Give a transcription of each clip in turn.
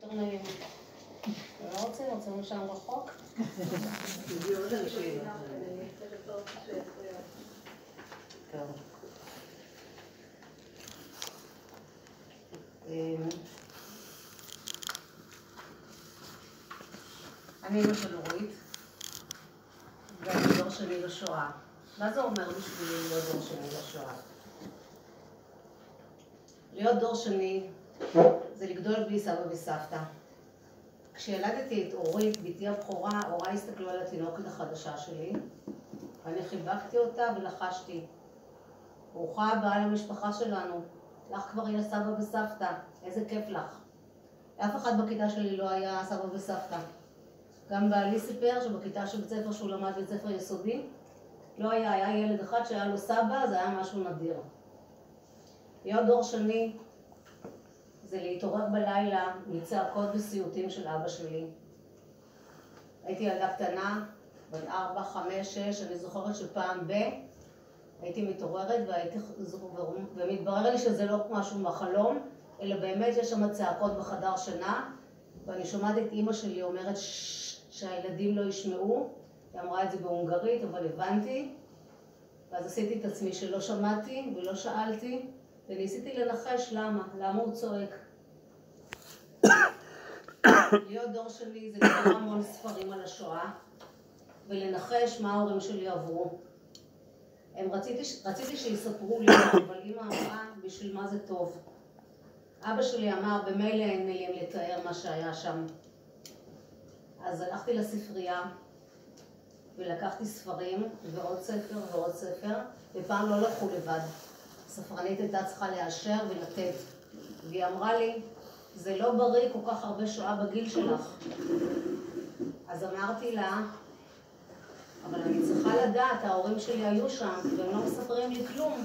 נעים. לא רוצים שם רחוק? הגיעו עוד אנשים. טוב. אני אמא של אורית, ואני דור שני לשואה. מה זה אומר בשבילי להיות דור שני לשואה? להיות דור שני זה לגדול בלי סבא וסבתא. כשילדתי את אורית, בתי הבכורה, הוריי הסתכלו על התינוקת החדשה שלי, ואני חיבקתי אותה ולחשתי. ברוכה הבאה למשפחה שלנו, לך כבר יש סבא וסבתא, איזה כיף לך. לאף אחד בכיתה שלי לא היה סבא וסבתא. גם בעלי סיפר שבכיתה של בית ספר שהוא למד בית ספר יסודי, לא היה ילד אחד שהיה לו סבא, זה היה משהו נדיר. להיות דור שני זה להתעורר בלילה מצעקות וסיוטים של אבא שלי. הייתי ילדה קטנה, בת 4, 5, 6, אני זוכרת שפעם הייתי מתעוררת ומתברר לי שזה לא משהו מהחלום, אלא באמת יש שם צעקות בחדר שינה, ואני שומעת את אמא שלי אומרת שהילדים לא ישמעו. היא אמרה את זה בהונגרית, אבל הבנתי, ואז עשיתי את עצמי שלא שמעתי ולא שאלתי, וניסיתי לנחש למה הוא צועק. להיות דור שני זה לקרוא המון ספרים על השואה, ולנחש מה ההורים שלי עברו. רציתי שיספרו לי, אבל אמא אמרה, בשביל מה זה טוב. אבא שלי אמר, במילא אין מילים לתאר מה שהיה שם. אז הלכתי לספרייה, ולקחתי ספרים, ועוד ספר ועוד ספר, ופעם לא לקחו לבד. הספרנית הייתה צריכה לאשר ולתת. והיא אמרה לי, זה לא בריא כל כך הרבה שואה בגיל שלך. אז אמרתי לה, אבל אני צריכה לדעת, ההורים שלי היו שם, והם לא מספרים לי כלום.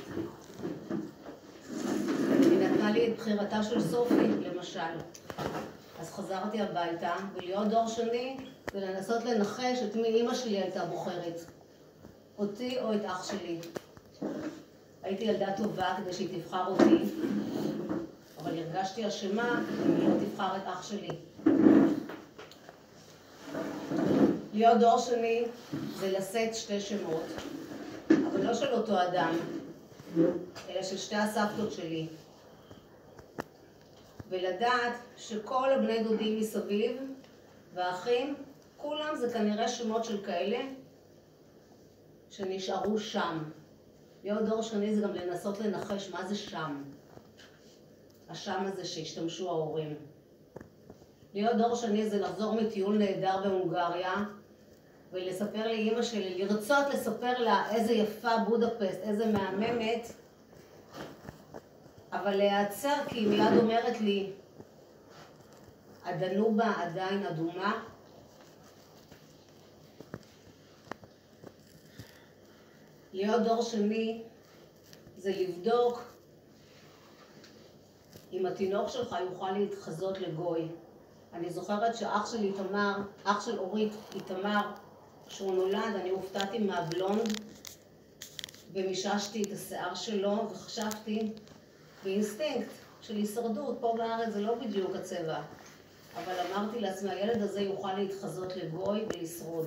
היא נתנה לי את בחירתה של סופי, למשל. אז חזרתי הביתה, ולהיות דור שני, ולנסות לנחש את מי אמא שלי הייתה בוחרת. אותי או את אח שלי. הייתי ילדה טובה כדי שהיא תבחר אותי, אבל הרגשתי אשמה אם היא לא תבחר את אח שלי. להיות דור שני זה לשאת שתי שמות, אבל לא של אותו אדם, אלא של שתי הסבתות שלי. ולדעת שכל הבני דודים מסביב והאחים, כולם זה כנראה שמות של כאלה שנשארו שם. להיות דור שני זה גם לנסות לנחש מה זה שם. השם הזה שהשתמשו ההורים. להיות דור שני זה לחזור מטיול נהדר בהונגריה ולספר לאמא שלי, לרצות לספר לה איזה יפה בודפסט, איזה מהממת, אבל להיעצר כי היא מיד אומרת לי, הדנובה עדיין אדומה. להיות דור שני זה לבדוק אם התינוק שלך יוכל להתחזות לגוי. אני זוכרת שאח שלי איתמר, אח של אורית איתמר, כשהוא נולד, אני הופתעתי מהבלונד ומיששתי את השיער שלו וחשבתי באינסטינקט של הישרדות, פה בארץ זה לא בדיוק הצבע, אבל אמרתי לעצמי, הילד הזה יוכל להתחזות לגוי ולשרוד.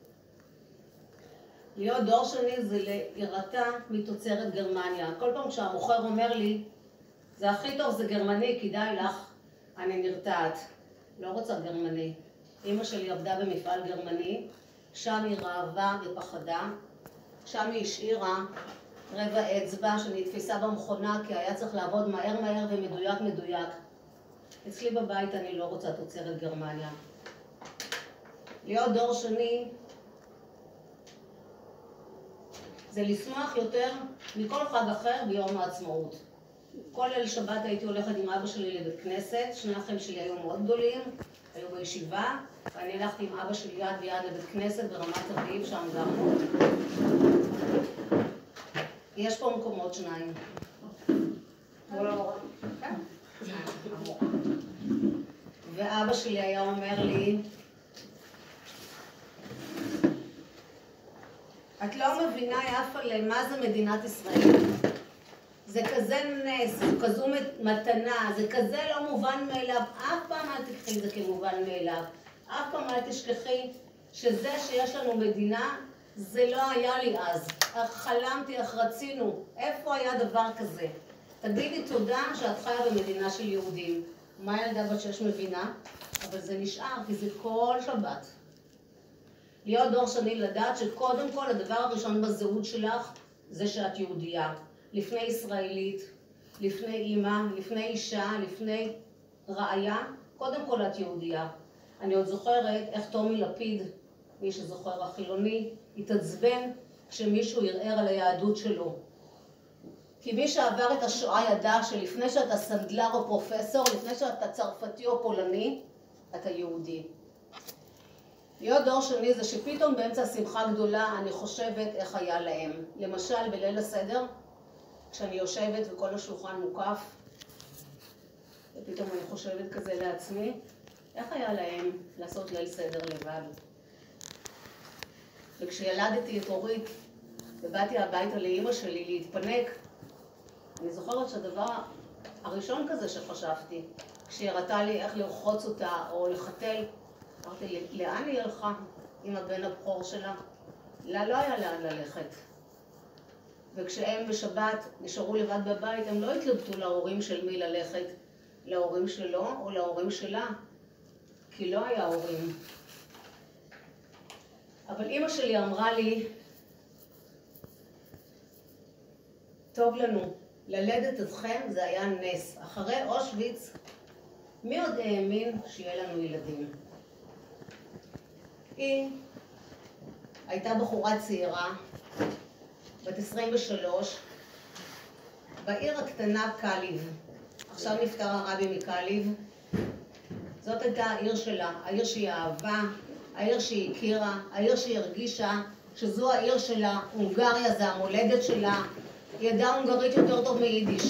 להיות דור שני זה להירתע מתוצרת גרמניה. כל פעם כשהמוכר אומר לי, זה הכי טוב, זה גרמני, כדאי לך, אני נרתעת. לא רוצה גרמני. אמא שלי עבדה במפעל גרמני, שם היא רעבה ופחדה, שם היא השאירה רבע אצבע שנתפסה במכונה כי היה צריך לעבוד מהר ומדויק. אצלי בבית אני לא רוצה תוצרת גרמניה. להיות דור שני זה לשמוח יותר מכל חג אחר ביום העצמאות. כל ליל שבת הייתי הולכת עם אבא שלי לבית כנסת, שני אחים שלי היו מאוד גדולים, היו בישיבה, ואני הלכתי עם אבא שלי יד ביד לבית כנסת ברמת אביב, שם גרנו. יש פה מקומות שניים. ואבא שלי היה אומר לי, את לא מבינה יפה למה זה מדינת ישראל. זה כזה נס, זו כזו מתנה, זה כזה לא מובן מאליו, אף פעם אל תקחי את זה כמובן מאליו. אף פעם אל תשכחי שזה שיש לנו מדינה, זה לא היה לי אז. איך חלמתי, איך רצינו, איפה היה דבר כזה? תגידי תודה שאת חיה במדינה של יהודים. מה ילדה בת 6 מבינה? אבל זה נשאר, כי זה כל שבת. להיות דור שני לדעת שקודם כל הדבר הראשון בזהות שלך זה שאת יהודייה. לפני ישראלית, לפני אימא, לפני אישה, לפני רעיה, קודם כל את יהודייה. אני עוד זוכרת איך טומי לפיד, מי שזוכר החילוני, התעצבן כשמישהו ערער על היהדות שלו. כי מי שעבר את השואה ידע שלפני שאתה סנדלר או פרופסור, לפני שאתה צרפתי או פולני, אתה יהודי. להיות דור שני זה שפתאום באמצע שמחה גדולה אני חושבת איך היה להם. למשל בליל הסדר, כשאני יושבת וכל השולחן מוקף, ופתאום אני חושבת כזה לעצמי, איך היה להם לעשות ליל סדר לבד? וכשילדתי את אורית ובאתי הביתה לאמא שלי להתפנק, אני זוכרת שהדבר הראשון כזה שחשבתי, כשהיא הראתה לי איך לרחוץ אותה או לחתל, אמרתי לי, לאן היא הלכה עם הבן הבכור שלה? לה לא היה לאן ללכת. וכשהם בשבת נשארו לבד בבית, הם לא התלבטו להורים של מי ללכת, להורים שלו או להורים שלה, כי לא היה הורים. אבל אמא שלי אמרה לי, טוב לנו, ללדת אתכם זה היה נס. אחרי אושוויץ, מי עוד האמין שיהיה לנו ילדים? היא הייתה בחורה צעירה, בת 23, בעיר הקטנה קליב. עכשיו נפטר הרבי מקליב. זאת הייתה העיר שלה, העיר שהיא אהבה, העיר שהיא הכירה, העיר שהיא הרגישה שזו העיר שלה, הונגריה זה המולדת שלה. היא ידעה הונגרית יותר טוב מיידיש.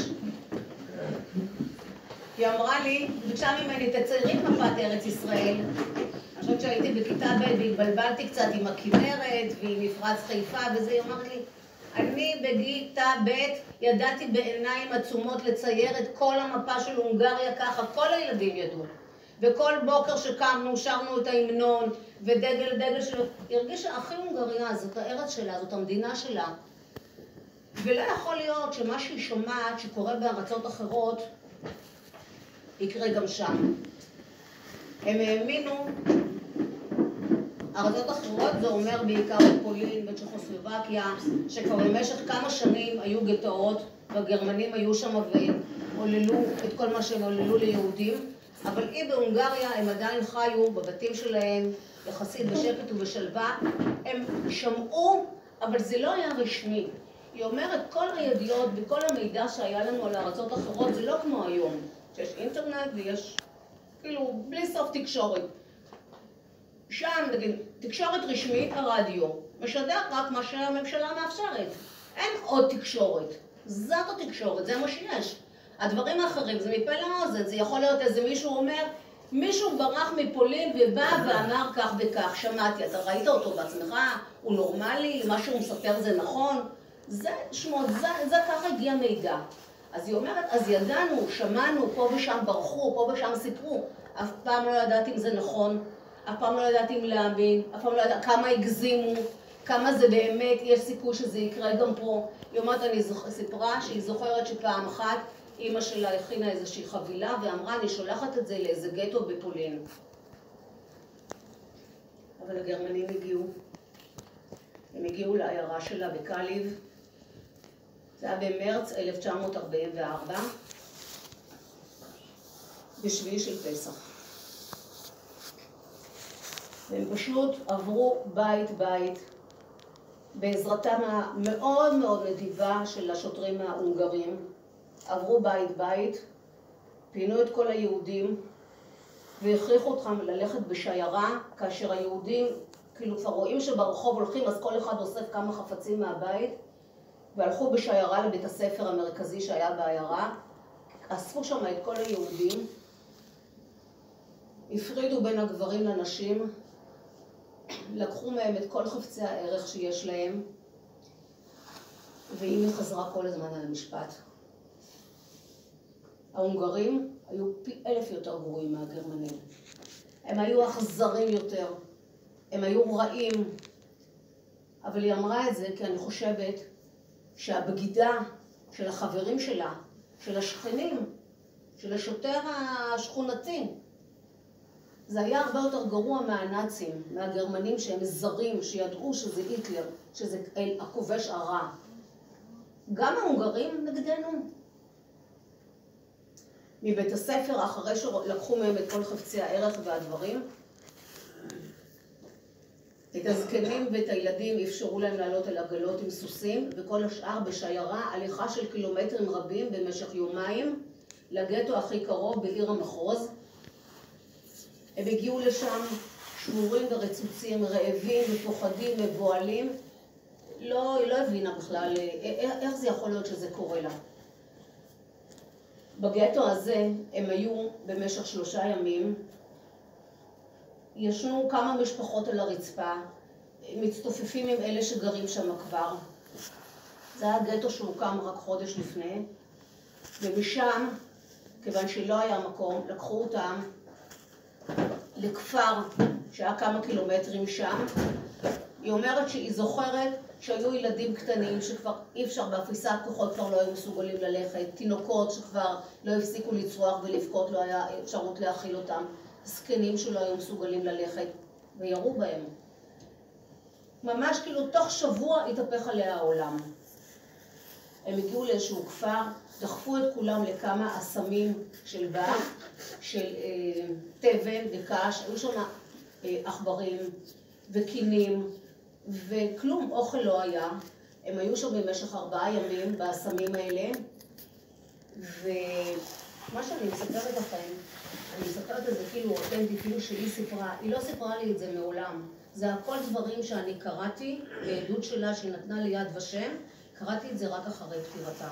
היא אמרה לי, ביקשה ממני, תציירי את מפת ארץ ישראל. אני חושבת שהייתי בכיתה ב' והתבלבלתי קצת עם הכנרת ועם מפרץ חיפה וזה, היא אמרת לי, אני בכיתה ב' ידעתי בעיניים עצומות לצייר את כל המפה של הונגריה ככה, כל הילדים ידעו. וכל בוקר שקמנו, שרנו את ההמנון ודגל שלו. היא הרגישה הכי הונגריה, זאת הארץ שלה, זאת המדינה שלה. ולא יכול להיות שמה שהיא שומעת שקורה בארצות אחרות יקרה גם שם. הם האמינו, ארצות אחרות זה אומר בעיקר בפולין, בצ'כוסלובקיה, שכבר במשך כמה שנים היו גטאות, והגרמנים היו שם ועוללו את כל מה שהם עוללו ליהודים, אבל היא בהונגריה הם עדיין חיו בבתים שלהם, יחסית בשקט ובשלווה, הם שמעו, אבל זה לא היה רשמי. היא אומרת, כל הידיעות וכל המידע שהיה לנו על הארצות אחרות זה לא כמו היום, שיש אינטרנט ויש כאילו בלי סוף תקשורת. שם, נגיד, תקשורת רשמית, הרדיו, משדר רק מה שהממשלה מאפשרת. אין עוד תקשורת. זאת התקשורת, זה מה שיש. הדברים האחרים זה מפה לאוזן, זה יכול להיות איזה מישהו אומר, מישהו ברח מפולין ובא ואמר כך וכך, שמעתי, אתה ראית אותו בעצמך, הוא נורמלי, מה שהוא מספר זה נכון, זה שמות, זה ככה הגיע מידע. אז היא אומרת, אז ידענו, שמענו, פה ושם ברחו, פה ושם סיפרו, אף פעם לא ידעתי אם זה נכון, אף פעם לא ידעתי אם להאמין, אף פעם לא ידעתי כמה הגזימו, כמה זה באמת, יש סיכוי שזה יקרה גם פה. היא אומרת, אני סיפרה שהיא זוכרת שפעם אחת אמא שלה הכינה איזושהי חבילה ואמרה, אני שולחת את זה לאיזה גטו בפולין. אבל הגרמנים הגיעו. הם הגיעו לעיירה שלה בקליב. זה היה במרץ 1944, בשביעי של פסח. והם פשוט עברו בית בעזרתם המאוד מאוד נדיבה של השוטרים ההונגרים. עברו בית, פינו את כל היהודים והכריחו אותם ללכת בשיירה, כאשר היהודים כאילו כבר רואים שברחוב הולכים, אז כל אחד אוסף כמה חפצים מהבית, והלכו בשיירה לבית הספר המרכזי שהיה בעיירה, אספו שם את כל היהודים, הפרידו בין הגברים לנשים, לקחו מהם את כל חפצי הערך שיש להם, והיא חזרה כל הזמן על המשפט. ההונגרים היו פי 1000 יותר גרועים מהגרמנים. הם היו אכזרים יותר, הם היו רעים. אבל היא אמרה את זה כי אני חושבת שהבגידה של החברים שלה, של השכנים, של השוטר השכונתי, זה היה הרבה יותר גרוע מהנאצים, מהגרמנים שהם זרים, שידעו שזה היטלר, שזה הכובש הרע. גם ההונגרים נגדנו. מבית הספר, אחרי שלקחו מהם את כל חפצי הערך והדברים, את הזקנים ואת הילדים אפשרו להם לעלות על עגלות עם סוסים, וכל השאר בשיירה, הליכה של קילומטרים רבים במשך יומיים, לגטו הכי קרוב בעיר המחוז. הם הגיעו לשם שבורים ורצוצים, רעבים ופוחדים, מבועלים. היא לא הבינה בכלל איך זה יכול להיות שזה קורה לה. בגטו הזה הם היו במשך 3 ימים, ישנו כמה משפחות על הרצפה, מצטופפים עם אלה שגרים שם כבר. זה היה גטו שהוקם רק חודש לפני, ומשם, כיוון שלא היה מקום, לקחו אותם לכפר שהיה כמה קילומטרים שם. היא אומרת שהיא זוכרת שהיו ילדים קטנים שכבר אי אפשר, באפיסת כוחות כבר לא היו מסוגלים ללכת, תינוקות שכבר לא הפסיקו לצרוח ולבכות, לא היה אפשרות להאכיל אותם, זקנים שלא היו מסוגלים ללכת, וירו בהם. ממש כאילו תוך שבוע התהפך עליה העולם. הם הגיעו לאיזשהו כפר, דחפו את כולם לכמה אסמים של בר, של תבן וקש, היו שם עכברים וקינים וכלום, אוכל לא היה. הם היו שם במשך 4 ימים באסמים האלה, ומה שאני מספרת לכם, אני מספרת את זה כאילו אותנטי, כאילו שהיא סיפרה, היא לא סיפרה לי את זה מעולם. זה הכל דברים שאני קראתי בעדות שלה שהיא נתנה ליד ושם, קראתי את זה רק אחרי פטירתה.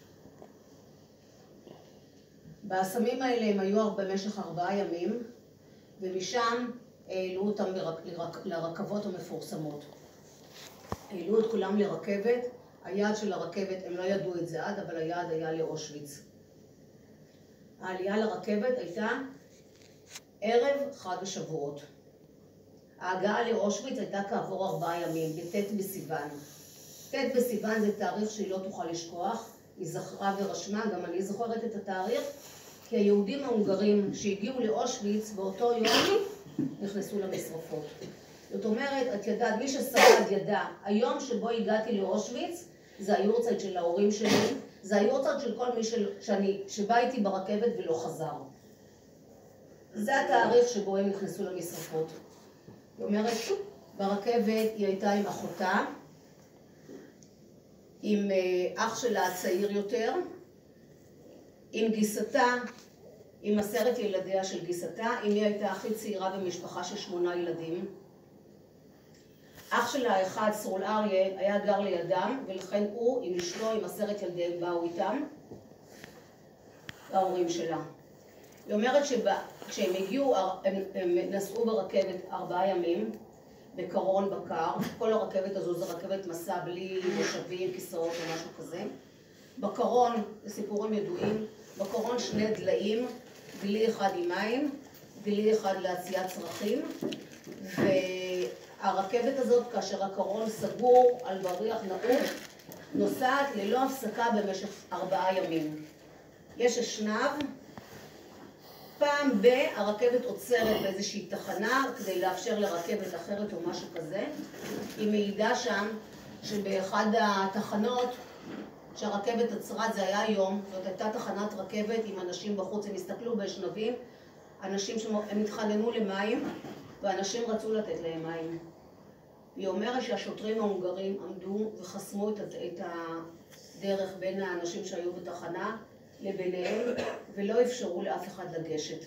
באסמים האלה הם היו במשך 4 ימים, ומשם העלו אותם לרכבות המפורסמות. העלו את כולם לרכבת, היעד של הרכבת, הם לא ידעו את זה עד, אבל היעד היה לאושוויץ. העלייה לרכבת הייתה ערב חג השבועות. ההגעה לאושוויץ הייתה כעבור 4 ימים, בט' בסיוון. ט' בסיוון זה תאריך שהיא לא תוכל לשכוח, היא זכרה ורשמה, גם אני זוכרת את התאריך, כי היהודים ההונגרים שהגיעו לאושוויץ באותו יום נכנסו למשרפות. זאת אומרת, את ידעת, מי ששרד ידע, היום שבו הגעתי לאושוויץ, זה היורצייט של ההורים שלי, זה היורצייט של כל מי שבא איתי ברכבת ולא חזר. זה התאריך שבו הם נכנסו למשרפות. היא אומרת, ברכבת היא הייתה עם אחותה, עם אח שלה הצעיר יותר, עם גיסתה, עם 10 ילדיה של גיסתה, אמי הייתה הכי צעירה במשפחה של 8 ילדים. אח שלה האחד, סרול אריה, היה גר לידם, ולכן הוא עם אשתו, עם 10 ילדיהם באו איתם, ההורים שלה. היא אומרת שכשהם הגיעו, הם נסעו ברכבת 4 ימים, בקרון בקר, כל הרכבת הזו זה רכבת מסע בלי מושבים, כיסאות או משהו כזה. בקרון, סיפורים ידועים, בקרון 2 דליים, דלי אחד עם מים, דלי אחד להציית צרכים, והרכבת הזאת, כאשר הקרון סגור על בריח נעול, נוסעת ללא הפסקה במשך 4 ימים. יש אשנב, פעם הרכבת עוצרת באיזושהי תחנה כדי לאפשר לרכבת אחרת או משהו כזה. היא מעידה שם שבאחד התחנות שהרכבת עצרה, זה היה היום, זאת הייתה תחנת רכבת עם אנשים בחוץ, הם הסתכלו באשנבים, אנשים הם התחננו למים ואנשים רצו לתת להם מים. היא אומרת שהשוטרים ההונגרים עמדו וחסמו את הדרך בין האנשים שהיו בתחנה לביניהם, ולא אפשרו לאף אחד לגשת.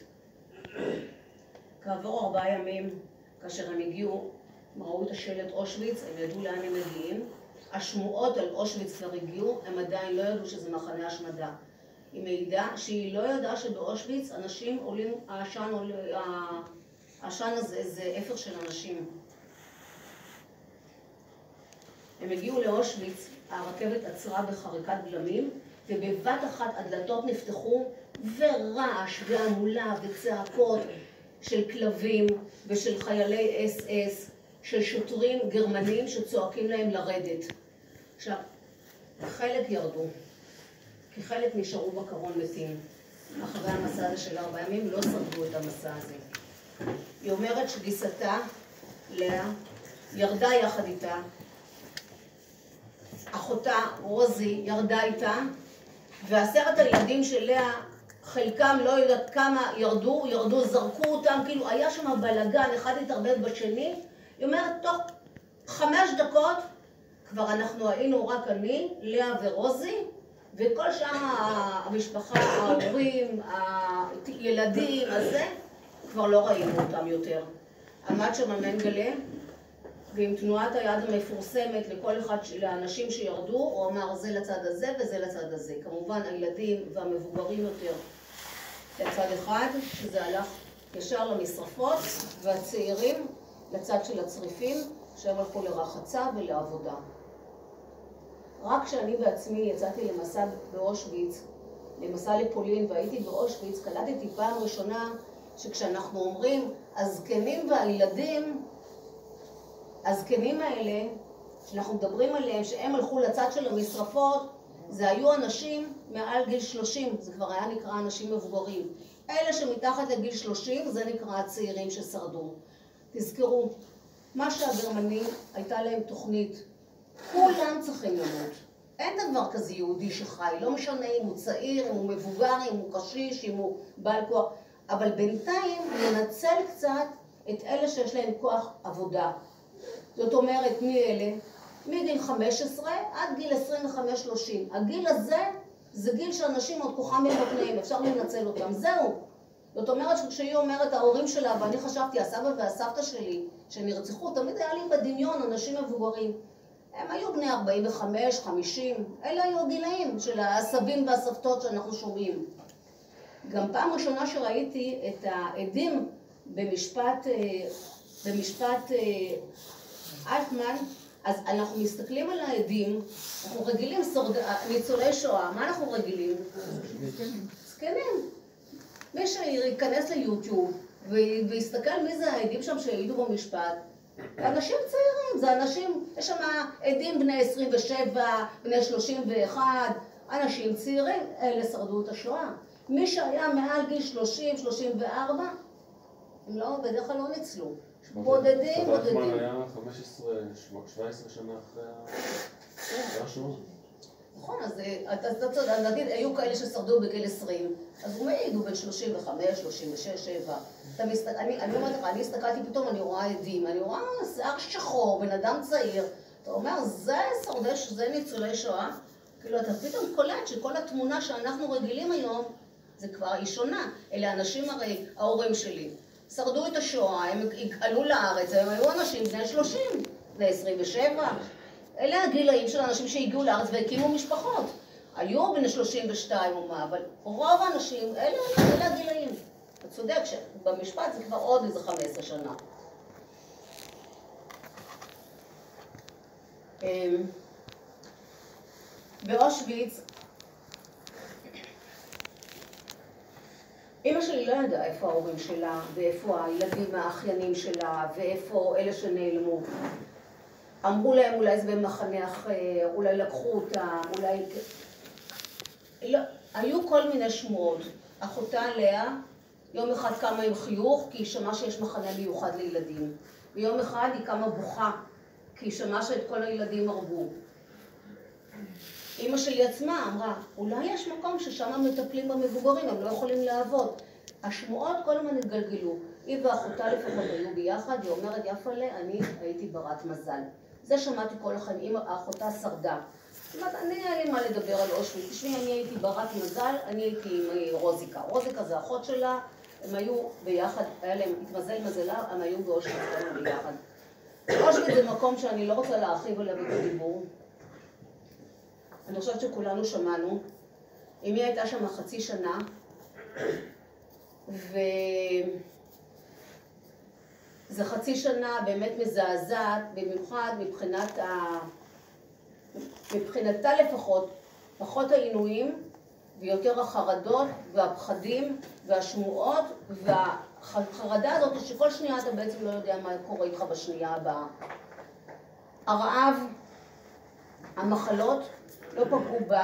כעבור 4 ימים, כאשר הם הגיעו, הם ראו את השלט אושוויץ, הם ידעו לאן הם מגיעים. השמועות על אושוויץ כבר הגיעו, הם עדיין לא ידעו שזה מחנה השמדה. היא מעידה שהיא לא ידעה שבאושוויץ אנשים עולים, העשן הזה זה אפר של אנשים. הם הגיעו לאושוויץ, הרכבת עצרה בחריקת בלמים, ובבת אחת הדלתות נפתחו, ורעש והמולה וצעקות של כלבים ושל חיילי אס-אס, של שוטרים גרמנים שצועקים להם לרדת. עכשיו, חלק ירדו, כי חלק נשארו בקרון מתים. אחרי המסע הזה של 4 ימים לא שרדו את המסע הזה. היא אומרת שגיסתה, לאה, ירדה יחד איתה, אחותה רוזי ירדה איתה, ו10 הילדים של לאה, חלקם לא יודעת כמה ירדו, זרקו אותם, כאילו היה שם בלגן, אחד התערבב בשני. היא אומרת, תוך 5 דקות כבר אנחנו היינו רק אני, לאה ורוזי, וכל שאר המשפחה, ההורים, הילדים, הזה, כבר לא ראינו אותם יותר. עמד שם מנגלה, ועם תנועת היד המפורסמת לכל אחד, לאנשים שירדו, הוא אמר זה לצד הזה וזה לצד הזה. כמובן הילדים והמבוגרים יותר לצד אחד, שזה הלך ישר למשרפות, והצעירים לצד של הצריפים, שהם הלכו לרחצה ולעבודה. רק כשאני בעצמי יצאתי למסע באושוויץ, למסע לפולין, והייתי באושוויץ, קלטתי פעם ראשונה שכשאנחנו אומרים הזקנים והילדים, הזקנים האלה, שאנחנו מדברים עליהם, שהם הלכו לצד של המשרפות, זה היו אנשים מעל גיל 30, זה כבר היה נקרא אנשים מבוגרים. אלה שמתחת לגיל 30, זה נקרא הצעירים ששרדו. תזכרו, מה שהגרמנים הייתה להם תוכנית, כולם צריכים למות. אין דבר כזה יהודי שחי, לא משנה אם הוא צעיר, אם הוא מבוגר, אם הוא קשיש, אם הוא בעל כוח, אבל בינתיים לנצל קצת את אלה שיש להם כוח עבודה. זאת אומרת, מי אלה? מגיל 15 עד גיל 25-30. הגיל הזה זה גיל שאנשים עוד כוחם מבקניים, אפשר לנצל אותם. זהו. זאת אומרת שכשהיא אומרת ההורים שלה, ואני חשבתי, הסבא והסבתא שלי שנרצחו, תמיד היה לי בדמיון אנשים מבוגרים. הם היו בני 45, 50, אלה היו הגילאים של הסבים והסבתות שאנחנו שומעים. גם פעם ראשונה שראיתי את העדים במשפט אלטמן, אז אנחנו מסתכלים על העדים, אנחנו רגילים ניצולי שואה, מה אנחנו רגילים? זקנים. מי שיכנס ליוטיוב ויסתכל מי זה העדים שם שהעידו במשפט, אנשים צעירים, זה אנשים, יש שם עדים בני 27, בני 31, אנשים צעירים, אלה שרדו את השואה. מי שהיה מעל גיל 30, 34, הם לא, בדרך כלל לא ניצלו. בודדים. אלטמן היה 17 שנה אחרי השואה. נכון, אז אתה צודק, נגיד, היו כאלה ששרדו בגיל 20, אז הוא מעידו בין 35, 36, 7. אני אומרת לך, אני הסתכלתי פתאום, אני רואה עדים, אני רואה שיער שחור, בן אדם צעיר, אתה אומר, זה שורדי, זה ניצולי שואה, כאילו אתה פתאום קולט שכל התמונה שאנחנו רגילים היום, זה כבר היא שונה. אלה אנשים הרי, ההורים שלי, שרדו את השואה, הם עלו לארץ, הם היו אנשים בני 30, בני 27, אלה הגילאים של אנשים שהגיעו לארץ והקימו משפחות. היו בני 32 או מה, אבל רוב האנשים, אלה הגילאים. אתה צודק שבמשפט זה כבר עוד איזה 15 שנה. באושוויץ, אמא שלי לא ידעה איפה ההורים שלה, ואיפה הילדים האחיינים שלה, ואיפה אלה שנעלמו. אמרו להם אולי זה במחנה אחר, אולי לקחו אותם, אולי... לא, היו כל מיני שמועות. אחותה לאה, יום אחד קמה עם חיוך, כי היא שמעה שיש מחנה מיוחד לילדים. ויום אחד היא קמה בוכה, כי היא שמעה שאת כל הילדים הרגו. אמא שלי עצמה אמרה, אולי יש מקום ששם מטפלים במבוגרים, הם לא יכולים לעבוד. השמועות כל הזמן התגלגלו. היא ואחותה לפחות היו ביחד, היא אומרת, יפה'לה, אני הייתי ברת מזל. זה שמעתי כל החיים, האחותה שרדה. זאת אומרת, אני היה לי מה לדבר על אושוויץ. תשמעי, אני הייתי ברת מזל, אני הייתי עם רוזיקה. רוזיקה זה אחות שלה, הם היו ביחד, היה להם, התמזל מזלה, הם היו באושוויץ ביחד. אושוויץ זה מקום שאני לא רוצה להרחיב עליו את הדיבור. אני חושבת שכולנו שמענו. אמי הייתה שם חצי שנה, זה חצי שנה באמת מזעזעת, במיוחד מבחינתה לפחות, פחות העינויים ויותר החרדות והפחדים והשמועות והחרדה הזאת שכל שנייה אתה בעצם לא יודע מה קורה איתך בשנייה הבאה. הרעב, המחלות לא פגעו בה,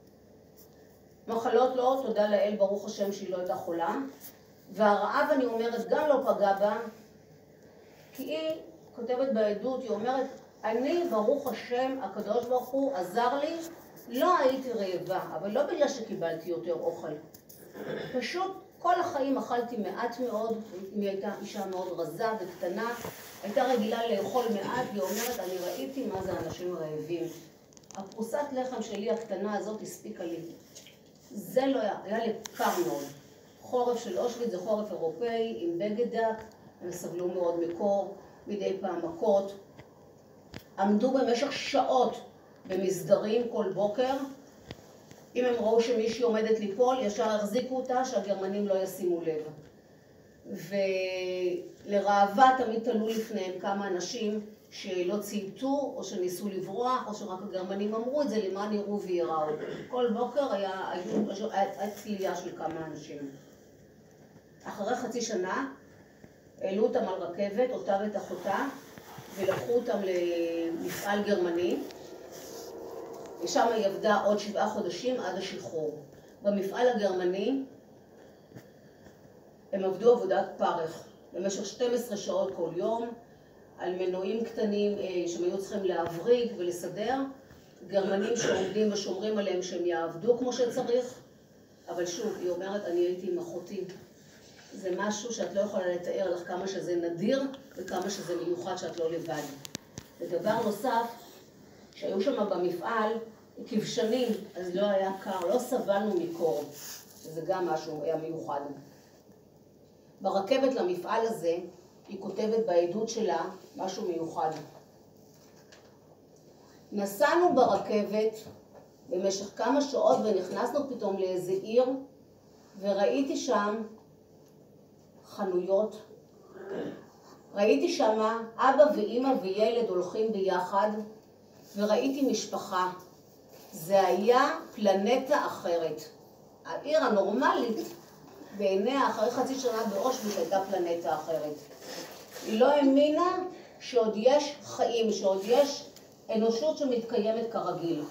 מחלות לא, תודה לאל, ברוך השם שהיא לא הייתה חולה, והרעב אני אומרת גם לא פגע בה, כי היא כותבת בעדות, היא אומרת, אני ברוך השם, הקדוש ברוך הוא עזר לי, לא הייתי רעבה, אבל לא בגלל שקיבלתי יותר אוכל. פשוט כל החיים אכלתי מעט מאוד, היא הייתה אישה מאוד רזה וקטנה, הייתה רגילה לאכול מעט, והיא אומרת, אני ראיתי מה זה אנשים רעבים. הפרוסת לחם שלי הקטנה הזאת הספיקה לי. זה לא היה לי קר מאוד. חורף של אושוויץ זה חורף אירופאי עם בגד דק, הם סבלו מאוד מקור, מדי פעם מכות. עמדו במשך שעות במסדרים כל בוקר. אם הם ראו שמישהי עומדת ליפול, ישר החזיקו אותה שהגרמנים לא ישימו לב. ולרעבה תמיד תלו לפניהם כמה אנשים שלא צייתו, או שניסו לברוח, או שרק הגרמנים אמרו את זה למען יראו ויראו. כל בוקר הייתה תלייה של כמה אנשים. אחרי חצי שנה העלו אותם על רכבת, אותה ואת אחותה, ולקחו אותם למפעל גרמני. ושם היא עבדה עוד 7 חודשים עד השחרור. במפעל הגרמני הם עבדו עבודת פרך במשך 12 שעות כל יום, על מנועים קטנים שהם היו צריכים להבריג ולסדר, גרמנים שעומדים ושומרים עליהם שהם יעבדו כמו שצריך, אבל שוב, היא אומרת, אני הייתי עם אחותי. זה משהו שאת לא יכולה לתאר לך כמה שזה נדיר וכמה שזה מיוחד שאת לא לבד. ודבר נוסף, שהיו שם במפעל כבשנים, אז לא היה קר, לא סבלנו מקור, שזה גם משהו היה מיוחד. ברכבת למפעל הזה, היא כותבת בעדות שלה משהו מיוחד. נסענו ברכבת במשך כמה שעות ונכנסנו פתאום לאיזה עיר, וראיתי שם חנויות. ראיתי שם אבא ואמא וילד הולכים ביחד, וראיתי משפחה. זה היה פלנטה אחרת. העיר הנורמלית בעיניה אחרי חצי שנה באושוויץ הייתה פלנטה אחרת. היא לא האמינה שעוד יש חיים, שעוד יש אנושות שמתקיימת כרגיל.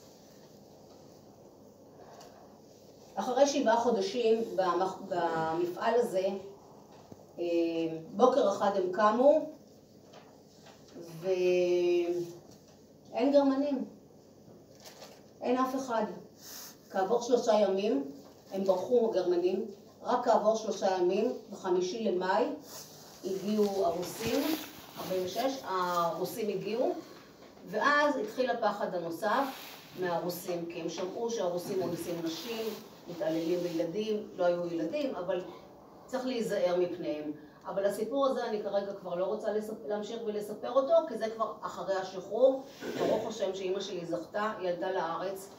אחרי 7 חודשים במפעל הזה, בוקר אחד הם קמו ואין גרמנים, אין אף אחד. כעבור 3 ימים הם ברחו הגרמנים, רק כעבור 3 ימים, ב5 למאי, הגיעו הרוסים, 46, הרוסים הגיעו, ואז התחיל הפחד הנוסף מהרוסים, כי הם שמעו שהרוסים אונסים נשים, מתעללים בילדים, לא היו ילדים, אבל צריך להיזהר מפניהם. אבל הסיפור הזה אני כרגע כבר לא רוצה להמשיך ולספר אותו, כי זה כבר אחרי השחרור. ברוך השם שאמא שלי זכתה, היא עלתה לארץ.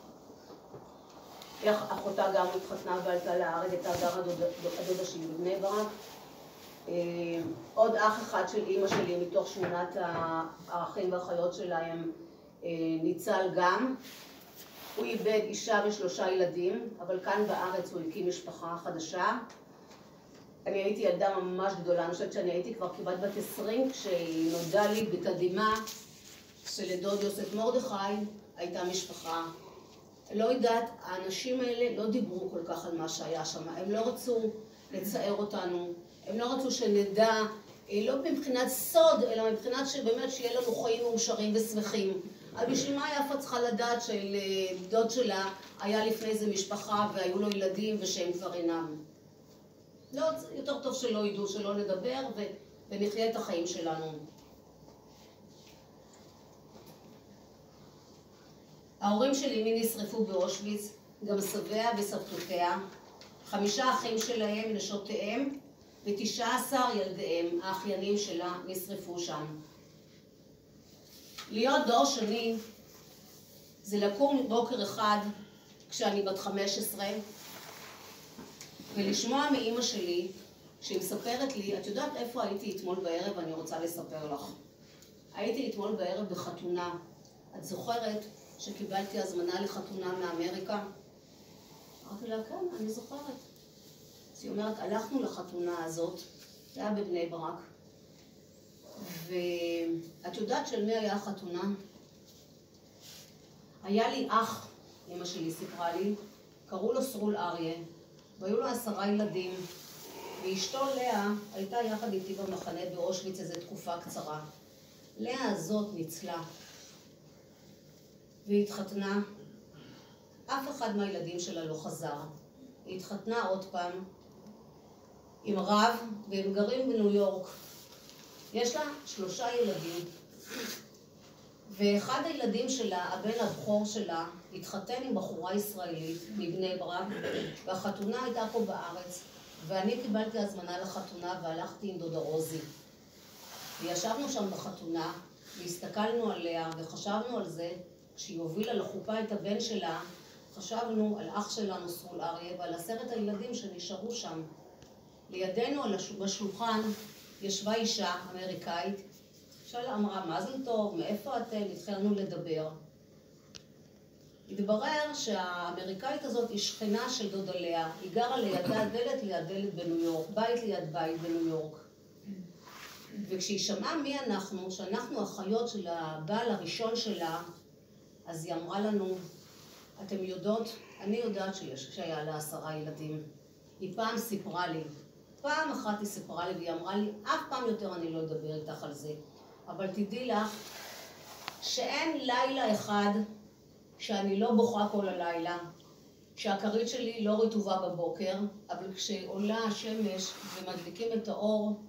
אחותה גם התחתנה ועלתה לארץ, הייתה גרה הדודה שלי בבני ברק. עוד אח אחד של אמא שלי מתוך 8 האחים והאחיות שלהם ניצל גם. הוא איבד אישה ו3 ילדים, אבל כאן בארץ הוא הקים משפחה חדשה. אני הייתי ילדה ממש גדולה, אני חושבת שאני הייתי כבר כמעט בת 20 כשנודע לי בתדהמה שלדוד יוסף מרדכי הייתה משפחה. לא יודעת, האנשים האלה לא דיברו כל כך על מה שהיה שם, הם לא רצו לצער אותנו, הם לא רצו שנדע, לא מבחינת סוד, אלא מבחינת שבאמת שיהיה לנו חיים מאושרים ושמחים. אבל בשביל מה יפה צריכה לדעת שלדוד שלה היה לפני איזה משפחה והיו לו ילדים ושהם כבר אינם. לא, יותר טוב שלא ידעו, שלא נדבר ונחיה את החיים שלנו. ההורים של אמי נשרפו באושוויץ, גם סביה וסבתותיה, 5 אחים שלהם, נשותיהם, ו19 ילדיהם, האחיינים שלה, נשרפו שם. להיות דור שני זה לקום בוקר אחד כשאני בת 15 ולשמוע מאמא שלי שהיא מספרת לי, את יודעת איפה הייתי אתמול בערב? אני רוצה לספר לך. הייתי אתמול בערב בחתונה. את זוכרת? שקיבלתי הזמנה לחתונה מאמריקה? אמרתי לה, כן, אני זוכרת. אז היא אומרת, הלכנו לחתונה הזאת, זה היה בבני ברק, ואת יודעת של מי היה החתונה? היה לי אח, אמא שלי סיפרה לי, קראו לו סרול אריה, והיו לו 10 ילדים, ואשתו לאה הייתה יחד איתי במחנה באושוויץ איזו תקופה קצרה. לאה הזאת ניצלה, והיא התחתנה, אף אחד מהילדים שלה לא חזר. היא התחתנה עוד פעם עם רב, והם גרים בניו יורק. יש לה 3 ילדים, ואחד הילדים שלה, הבן הבכור שלה, התחתן עם בחורה ישראלית מבני ברק, והחתונה הייתה פה בארץ, ואני קיבלתי הזמנה לחתונה והלכתי עם דודה רוזי. וישבנו שם בחתונה, והסתכלנו עליה וחשבנו על זה, כשהיא הובילה לחופה את הבן שלה, חשבנו על אח שלנו סרול אריה ועל 10 הילדים שנשארו שם. לידינו בשולחן ישבה אישה אמריקאית, שאלה אמרה, מזל טוב, מאיפה אתם? התחלנו לדבר. התברר שהאמריקאית הזאת היא שכנה של דודה לאה, היא גרה לידה דלת ליד דלת בניו יורק, בית ליד בית בניו יורק. וכשהיא שמעה מי אנחנו, שאנחנו אחיות של הבעל הראשון שלה, אז היא אמרה לנו, אתם יודעות, אני יודעת שהיה לה 10 ילדים. היא פעם סיפרה לי, פעם אחת היא סיפרה לי והיא אמרה לי, אף פעם יותר אני לא אדבר איתך על זה. אבל תדעי לך שאין לילה אחד שאני לא בוכה כל הלילה, שהכרית שלי לא רטובה בבוקר, אבל כשעולה השמש ומדליקים את האור,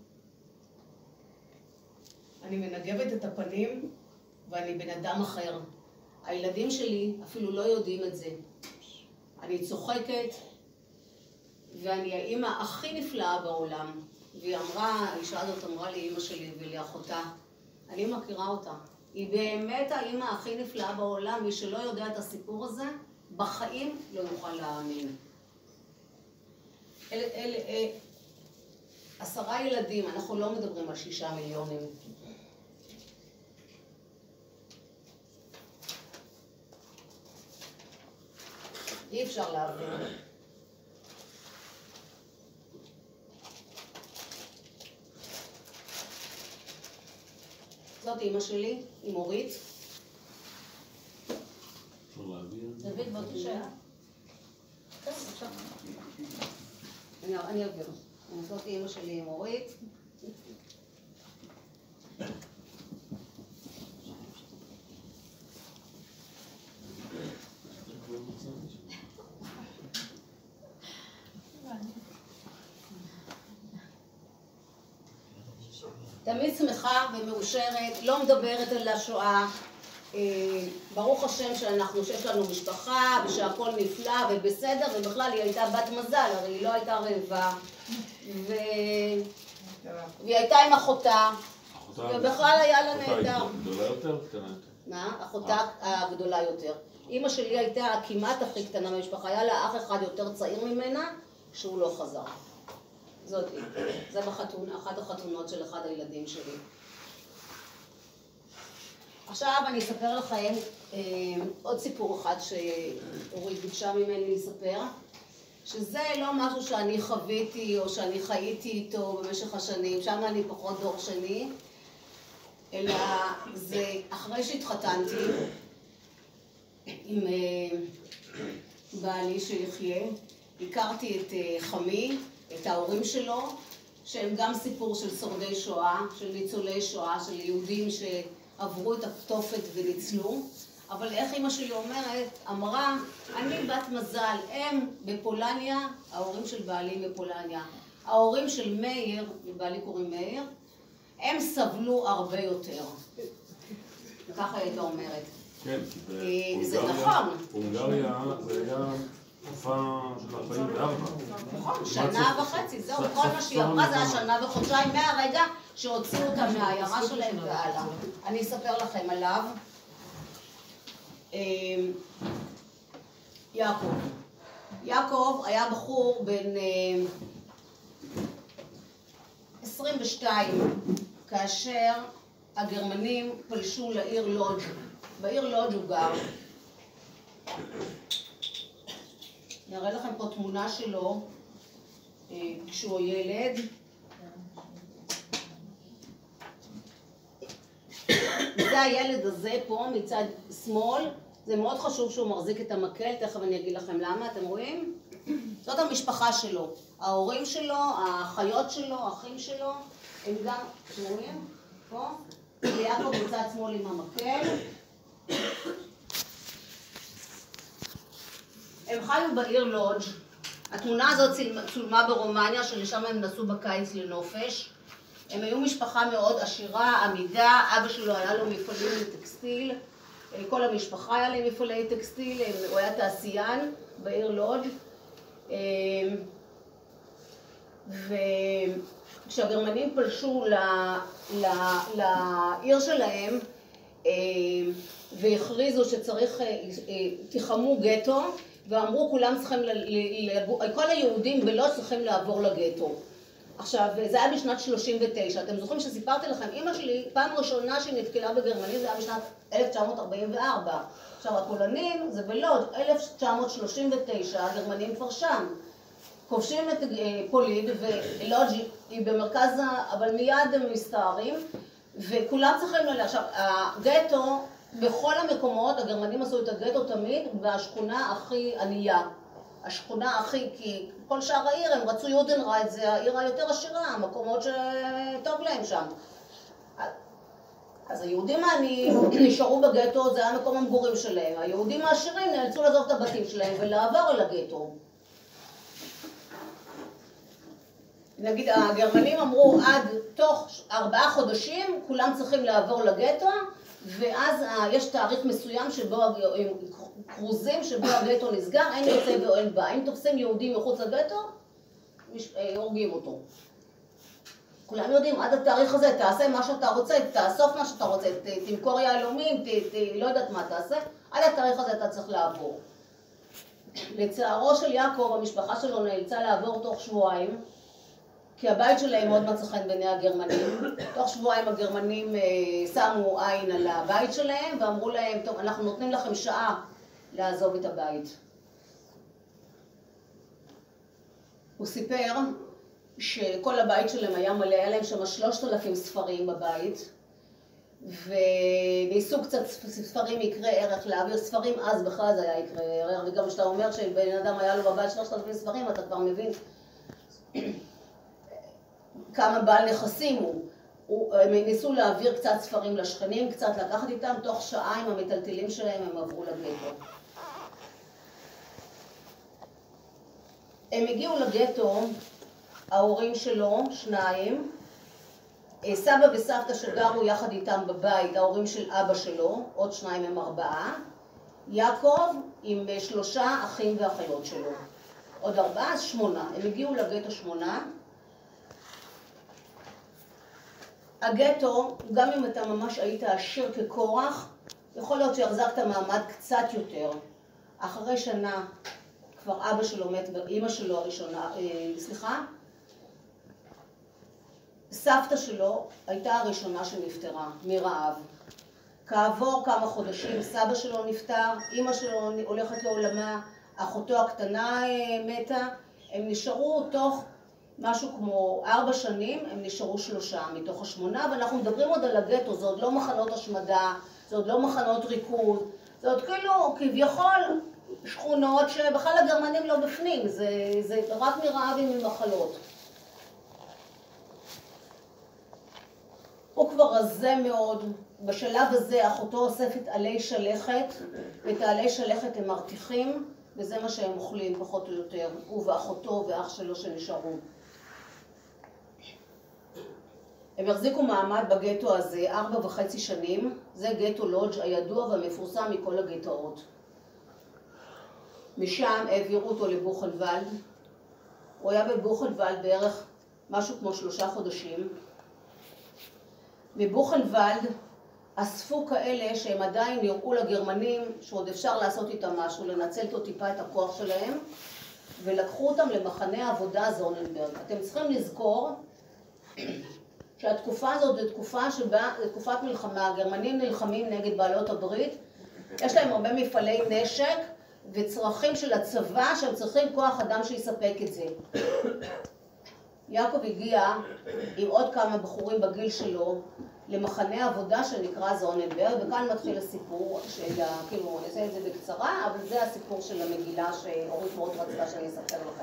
אני מנגבת את הפנים ואני בן אדם אחר. הילדים שלי אפילו לא יודעים את זה. אני צוחקת ואני האמא הכי נפלאה בעולם. והיא אמרה, האישה הזאת אמרה לי, אמא שלי ולאחותה, אני מכירה אותה. היא באמת האמא הכי נפלאה בעולם, מי שלא יודע את הסיפור הזה, בחיים לא יוכל להאמין. 10 ילדים, אנחנו לא מדברים על 6 מיליונים. אי אפשר להבין. זאת אמא שלי, עם אורית. אפשר להעביר? דוד, בוא תשאר. כן, בבקשה. אני אעביר. זאת אמא שלי עם אורית. תמיד שמחה ומאושרת, לא מדברת על השואה. ברוך השם שיש לנו משפחה ושהכל נפלא ובסדר, ובכלל היא הייתה בת מזל, הרי היא לא הייתה רעבה. והיא הייתה עם אחותה, ובכלל היה לה נהדר. אחותה גדולה יותר או קטנה יותר? מה? אחותה הגדולה יותר. אמא שלי הייתה כמעט הכי קטנה במשפחה, היה לה אח אחד יותר צעיר ממנה, שהוא לא חזר. זאת היא. זה אחת החתונות של אחד הילדים שלי. עכשיו אני אספר לכם עוד סיפור אחד שאורית ביקשה ממני לספר, שזה לא משהו שאני חוויתי או שאני חייתי איתו במשך השנים, שם אני פחות דור שני, אלא זה אחרי שהתחתנתי עם בעלי שיחיה, הכרתי את חמי, את ההורים שלו, שהם גם סיפור של שורדי שואה, של ניצולי שואה, של יהודים שעברו את התופת וניצלו. אבל איך אמא שלי אמרה, אני בת מזל, הם בפולניה, ההורים של בעלי בפולניה, ההורים של מאיר, ובעלי קוראים מאיר, הם סבלו הרבה יותר. ככה הייתה אומרת. כן, זה נכון. הונגריה זה היה תקופה של 44. נכון, 1.5 שנה, זהו, כל מה שהיא אמרה זה היה 1 שנה וחודשיים מהרגע שהוציאו אותה מהעיירה שלהם והלאה. אני אספר לכם עליו. יעקב היה בחור בן 22 כאשר הגרמנים פלשו לעיר לודג'. בעיר לודג' הוא גר, אני אראה לכם פה תמונה שלו כשהוא ילד. זה הילד הזה פה מצד שמאל, זה מאוד חשוב שהוא מחזיק את המקל, תכף אני אגיד לכם למה, אתם רואים? זאת המשפחה שלו, ההורים שלו, האחיות שלו, האחים שלו, הם גם, אתם רואים? פה, ויעקב מצד שמאל עם המקל. הם חיו בעיר לודג'. התמונה הזאת צולמה ברומניה, שלשם הם נסעו בקיץ לנופש. הם היו משפחה מאוד עשירה, עמידה, אבא שלו היה לו מפעלים לטקסטיל, כל המשפחה היה להם מפעלי טקסטיל, הוא היה תעשיין בעיר לודג'. וכשהגרמנים פלשו לעיר שלהם והכריזו שצריך, תחמו גטו, ואמרו כולם צריכים, כל היהודים בלודג' צריכים לעבור לגטו. עכשיו, זה היה בשנת 39. אתם זוכרים שסיפרתי לכם, אמא שלי, פעם ראשונה שהיא נתקלה בגרמנים, זה היה בשנת 1944. עכשיו, הפולנים זה בלודג' 1939, הגרמנים כבר שם. כובשים את פולין, ולודג' היא במרכז, אבל מיד הם מסתערים, וכולם צריכים ללכת. עכשיו, הגטו, בכל המקומות, הגרמנים עשו את הגטו תמיד, והשכונה הכי ענייה. השכונה הכי, כי כל שאר העיר הם רצו יודנרייט, זה העיר היותר עשירה, המקומות שטוב להם שם. אז היהודים העניים נשארו בגטו, זה היה מקום המגורים שלהם. היהודים העשירים נאלצו לעזוב את הבתים שלהם ולעבור אל הגטו. נגיד, הגרמנים אמרו עד תוך 4 חודשים כולם צריכים לעבור לגטו, ואז יש תאריך מסוים שבו קרוזים שבו הגטו נסגר, אין יוצא ואין בא. אם תופסים יהודים מחוץ לגטו, הורגים אותו. כולם יודעים, עד התאריך הזה תעשה מה שאתה רוצה, תאסוף מה שאתה רוצה, תמכור יהלומים, לא יודעת מה תעשה, עד התאריך הזה אתה צריך לעבור. לצערו של יעקב, המשפחה שלו נאלצה לעבור תוך שבועיים, כי הבית שלהם מאוד מצא חן בעיני הגרמנים. תוך שבועיים הגרמנים שמו עין על הבית שלהם ואמרו להם, טוב, אנחנו נותנים לכם שעה לעזוב את הבית. הוא סיפר שכל הבית שלהם היה מלא, היה להם שם 3,000 ספרים בבית, וניסו קצת ספרים יקרי ערך, להעביר ספרים, אז בכלל זה היה יקרי ערך, וגם כשאתה אומר שבן אדם היה לו בבית 3,000 ספרים, אתה כבר מבין כמה בעל נכסים הוא. הם ניסו להעביר קצת ספרים לשכנים, קצת לקחת איתם, תוך שעה עם המטלטלים שלהם הם עברו לגטו. הם הגיעו לגטו, ההורים שלו, 2, סבא וסבתא שגרו יחד איתם בבית, ההורים של אבא שלו, עוד 2 הם 4, יעקב עם 3 אחים ואחיות שלו. עוד 4, אז 8. הם הגיעו לגטו 8. הגטו, גם אם אתה ממש היית עשיר כקורח, יכול להיות שהחזקת מעמד קצת יותר. אחרי שנה כבר אבא שלו מת, אמא שלו הראשונה, סבתא שלו הייתה הראשונה שנפטרה מרעב. כעבור כמה חודשים סבא שלו נפטר, אמא שלו הולכת לעולמה, אחותו הקטנה מתה. הם נשארו תוך משהו כמו 4 שנים, הם נשארו 3 מתוך 8, ואנחנו מדברים עוד על הגטו, זה עוד לא מחנות השמדה, זה עוד לא מחנות ריכוז, זה עוד כאילו כביכול שכונות שבכלל הגרמנים לא בפנים, זה רק מרעב וממחלות. הוא כבר רזה מאוד, בשלב הזה אחותו אוספת עלי שלכת, ואת העלי שלכת הם מרתיחים, וזה מה שהם אוכלים פחות או יותר, הוא ואחותו ואח שלו שנשארו. הם החזיקו מעמד בגטו הזה 4.5 שנים, זה גטו לודג' הידוע והמפורסם מכל הגטאות. משם העבירו אותו לבוכנוולד, הוא היה בבוכנוולד בערך משהו כמו 3 חודשים. מבוכנוולד אספו כאלה שהם עדיין יראו לגרמנים שעוד אפשר לעשות איתם משהו, לנצל אותו טיפה את הכוח שלהם, ולקחו אותם למחנה עבודה זוננברג. אתם צריכים לזכור שהתקופה הזאת זו תקופה שבה, זו תקופת מלחמה, הגרמנים נלחמים נגד בעלות הברית, יש להם הרבה מפעלי נשק, וצרכים של הצבא שהם צריכים כוח אדם שיספק את זה. יעקב הגיע עם עוד כמה בחורים בגיל שלו למחנה עבודה שנקרא זוננברג, וכאן מתחיל הסיפור של, כאילו, אני אעשה את זה בקצרה, אבל זה הסיפור של המגילה שאורית מאוד רצתה שאני אספר לכם.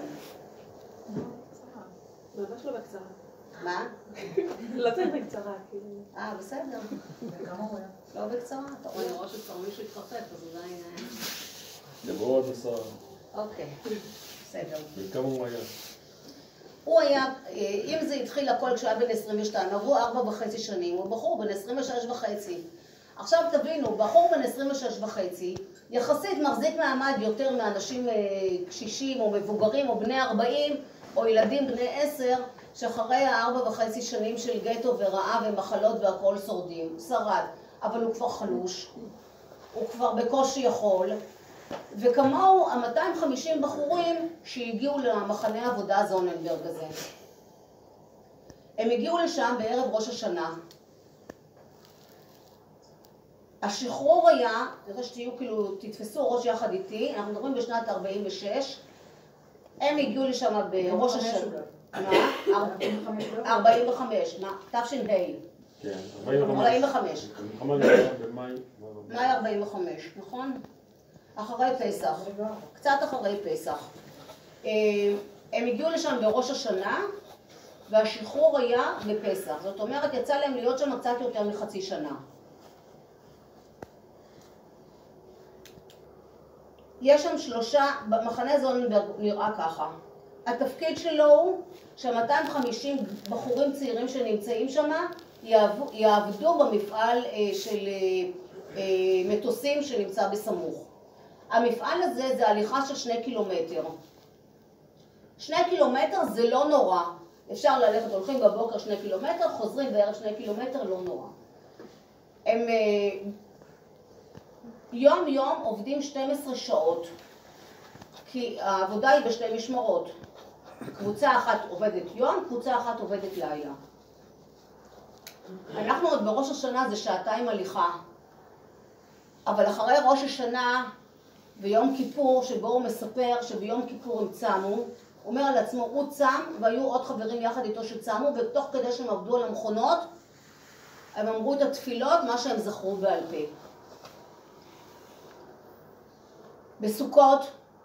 ממש לא בקצרה. מה? לא צריך בקצרה, כאילו. בסדר. וכמה הוא היה? לא בקצרה, אתה רואה, אני רואה שכבר מישהו התחפף, אז אולי... יבואו עוד 10. אוקיי, בסדר. וכמה הוא היה? הוא היה, אם זה התחיל הכל כשהוא היה בן 22, עברו 4.5 שנים, הוא בחור בן 26.5. עכשיו תבינו, בחור בן 26.5, יחסית מחזיק מעמד יותר מאנשים קשישים או מבוגרים או בני 40 או ילדים בני 10, שאחרי 4.5 שנים של גטו ורעב ומחלות והכל שורדים. הוא שרד, אבל הוא כבר חלוש, הוא כבר בקושי יכול, וכמוהו ה-250 בחורים שהגיעו למחנה העבודה זוננברג הזה. הם הגיעו לשם בערב ראש השנה. השחרור היה, אני רוצה שתהיו כאילו, תתפסו ראש יחד איתי, אנחנו מדברים בשנת 46, הם הגיעו לשם בראש השנה. מה? 45, מה? תש"ה. כן, 45. במאי. מאי 45, נכון? אחרי פסח, קצת אחרי פסח. הם הגיעו לשם בראש השנה, והשחרור היה בפסח. זאת אומרת, יצא להם להיות שם קצת יותר מחצי שנה. יש שם 3, במחנה זוננברג נראה ככה. התפקיד שלו הוא ש-250 בחורים צעירים שנמצאים שם יעבדו במפעל של מטוסים שנמצא בסמוך. המפעל הזה זה הליכה של 2 קילומטר. 2 קילומטר זה לא נורא. אפשר ללכת, הולכים בבוקר 2 קילומטר, חוזרים בערב 2 קילומטר, לא נורא. הם יום יום עובדים 12 שעות, כי העבודה היא בשתי משמרות. קבוצה אחת עובדת יום, קבוצה אחת עובדת לילה. אנחנו עוד בראש השנה זה 2 שעות הליכה. אבל אחרי ראש השנה ויום כיפור, שבו הוא מספר שביום כיפור הם צמו, הוא אומר על עצמו, הוא צם, והיו עוד חברים יחד איתו שצמו, ותוך כדי שהם עבדו על המכונות, הם אמרו את התפילות, מה שהם זכרו בעל פה. בסוכות,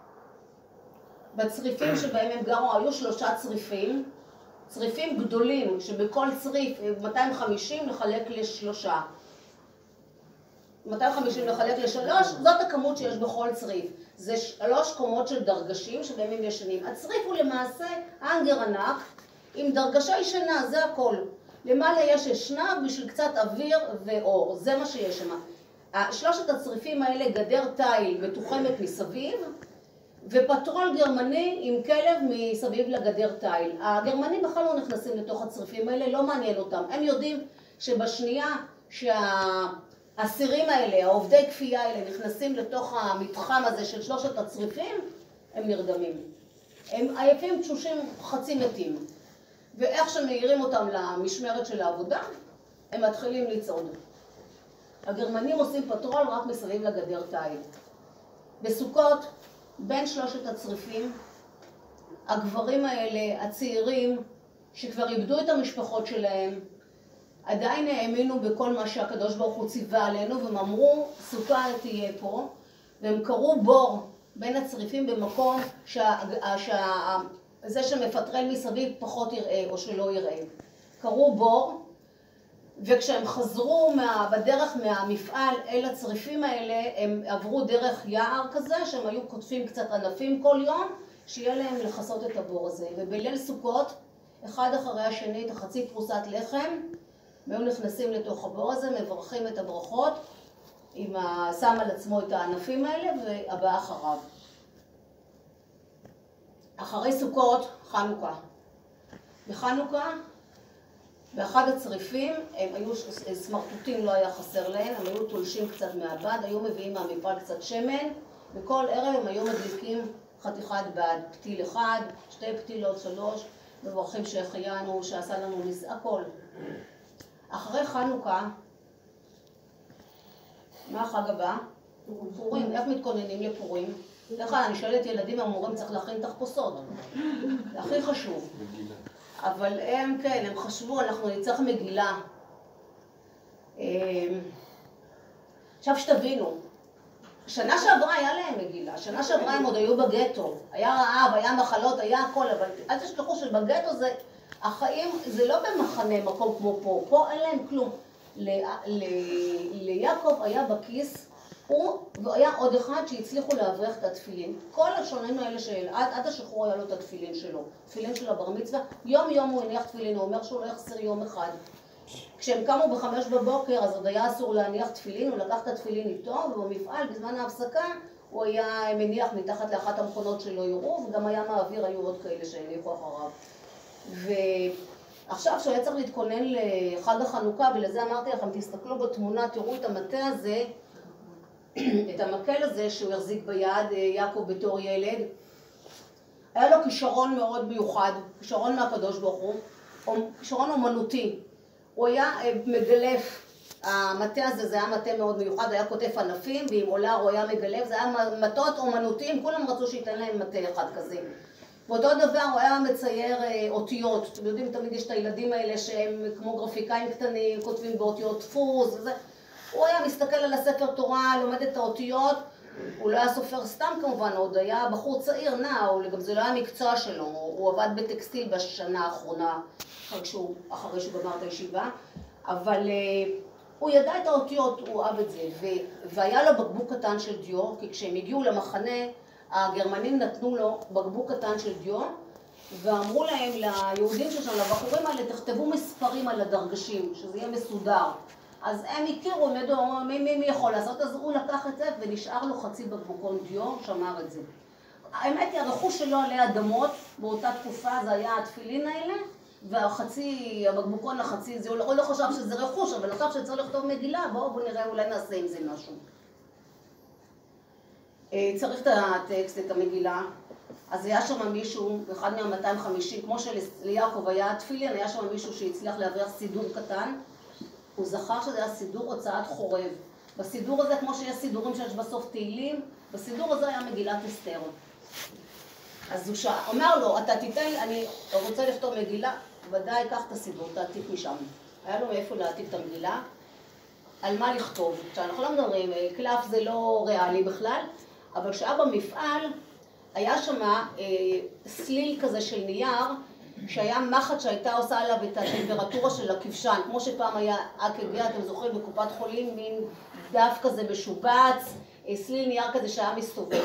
בצריפים שבהם הם גרו, היו 3 צריפים, צריפים גדולים, שבכל צריף 250 לחלק ל3. 250 לחלק ל3, זאת הכמות שיש בכל צריף. זה 3 קומות של דרגשים שבהם הם ישנים. הצריף הוא למעשה אנגר ענק עם דרגשה ישנה, זה הכל. למעלה יש אשנב בשביל קצת אוויר ואור, זה מה שיש שם. 3 הצריפים האלה גדר תיל מתוחמת מסביב, ופטרול גרמני עם כלב מסביב לגדר תיל. הגרמנים בכלל לא נכנסים לתוך הצריפים האלה, לא מעניין אותם. הם יודעים שבשנייה האסירים האלה, העובדי כפייה האלה, נכנסים לתוך המתחם הזה של 3 הצריפים, הם נרדמים. הם עייפים, תשושים, חצי מתים. ואיך שמאירים אותם למשמרת של העבודה, הם מתחילים לצעוד. הגרמנים עושים פטרול רק מסביב לגדר תיל. בסוכות, בין 3 הצריפים, הגברים האלה, הצעירים, שכבר איבדו את המשפחות שלהם, עדיין האמינו בכל מה שהקדוש ברוך הוא ציווה עלינו, והם אמרו, סוכה תהיה פה, והם קראו בור בין הצריפים במקום זה שמפטרל מסביב פחות יראה או שלא יראה. קראו בור, וכשהם חזרו בדרך מהמפעל אל הצריפים האלה, הם עברו דרך יער כזה, שהם היו קוטפים קצת ענפים כל יום, שיהיה להם לחסות את הבור הזה. ובליל סוכות, אחד אחרי השני, את החצי פרוסת לחם, הם היו נכנסים לתוך הבור הזה, מברכים את הברכות, עם שם על עצמו את הענפים האלה, והבא אחריו. אחרי סוכות, חנוכה. בחנוכה, באחד הצריפים, הם היו סמרטוטים, לא היה חסר להם, הם היו תולשים קצת מהבד, היו מביאים מהמפעל קצת שמן, וכל ערב הם היו מדליקים חתיכת בד, פתיל אחד, 2 פתילות, 3, מברכים שהחיינו, שעשה לנו הכל. אחרי חנוכה, מה החג הבא? פורים. איך מתכוננים לפורים? לך, אני שואלת ילדים המורים צריך להכין תחפושות. זה הכי חשוב. מגילה. אבל הם כן, הם חשבו, אנחנו נצטרך מגילה. עכשיו שתבינו, שנה שעברה היה להם מגילה, שנה שעברה הם עוד היו בגטו. היה רעב, היה מחלות, היה הכל, אבל אל תשכחו שבגטו זה, החיים זה לא במחנה מקום כמו פה, פה אין להם כלום. ליעקב היה בכיס, הוא והיה עוד אחד שהצליחו להבריח את התפילין. כל השונים האלה עד השחרור היה לו את התפילין שלו, תפילין של הבר מצווה, יום יום הוא הניח תפילין, הוא אומר שהוא לא יחסר יום אחד. כשהם קמו ב5 בבוקר, אז עוד היה אסור להניח תפילין, הוא לקח את התפילין איתו, ובמפעל בזמן ההפסקה הוא היה מניח מתחת לאחת המכונות שלא יורו, וגם היה מעביר, היו עוד כאלה שהניחו אחריו. ועכשיו שהוא היה צריך להתכונן לחג החנוכה, ולזה אמרתי לכם, תסתכלו בתמונה, תראו את המטה הזה, את המקל הזה שהוא החזיק ביד, יעקב בתור ילד. היה לו כישרון מאוד מיוחד, כישרון מהקדוש ברוך הוא, כישרון אומנותי. הוא היה מגלף, המטה הזה, זה היה מטה מאוד מיוחד, היה כותף ענפים, ועם עולר הוא היה מגלף, זה היה מטות אומנותיים, כולם רצו שייתן להם מטה אחד כזה. ואותו דבר הוא היה מצייר אותיות, אתם יודעים, תמיד יש את הילדים האלה שהם כמו גרפיקאים קטנים, כותבים באותיות דפוס וזה. הוא היה מסתכל על הספר תורה, לומד את האותיות, הוא לא היה סופר סתם כמובן, עוד היה בחור צעיר, גם זה לא היה מקצוע שלו, הוא עבד בטקסטיל בשנה האחרונה, אחרי שהוא גמר את הישיבה, אבל הוא ידע את האותיות, הוא אהב את זה, והיה לו בקבוק קטן של דיו, כי כשהם הגיעו למחנה, הגרמנים נתנו לו בקבוק קטן של דיו, ואמרו להם, ליהודים ששם, לבחורים האלה, תכתבו מספרים על הדרגשים, שזה יהיה מסודר. אז הם הכירו, הם ידעו, מי יכול לעשות, אז הוא לקח את זה ונשאר לו חצי בקבוקון דיו, שמר את זה. האמת היא, הרכוש שלו עלי אדמות, באותה תקופה זה היה התפילין האלה, והחצי, הבקבוקון החצי, הוא לא חשב שזה רכוש, אבל חשב שצריך לכתוב מגילה, בואו נראה, אולי נעשה עם זה משהו. צריך את הטקסט, את המגילה, אז היה שם מישהו, אחד מה-250, כמו שליעקב היה תפילין, היה שם מישהו שהצליח להבריח סידור קטן, הוא זכר שזה היה סידור הוצאת חורב. בסידור הזה, כמו שיש סידורים שיש בסוף תהילים, בסידור הזה היה מגילת אסתר. אז הוא אומר לו, אתה תיתן, אני רוצה לכתוב מגילה, ודאי, קח את הסידור, תעתיק משם. היה לו מאיפה להעתיק את המגילה, על מה לכתוב. כשאנחנו לא מדברים, קלף זה לא ריאלי בכלל, אבל כשהיה במפעל, היה שם סליל כזה של נייר, שהיה מחט שהייתה עושה עליו את הטמפרטורה של הכבשן, כמו שפעם היה אק"ג, אתם זוכרים, בקופת חולים, מין דף כזה משובץ, סליל נייר כזה שהיה מסתובב.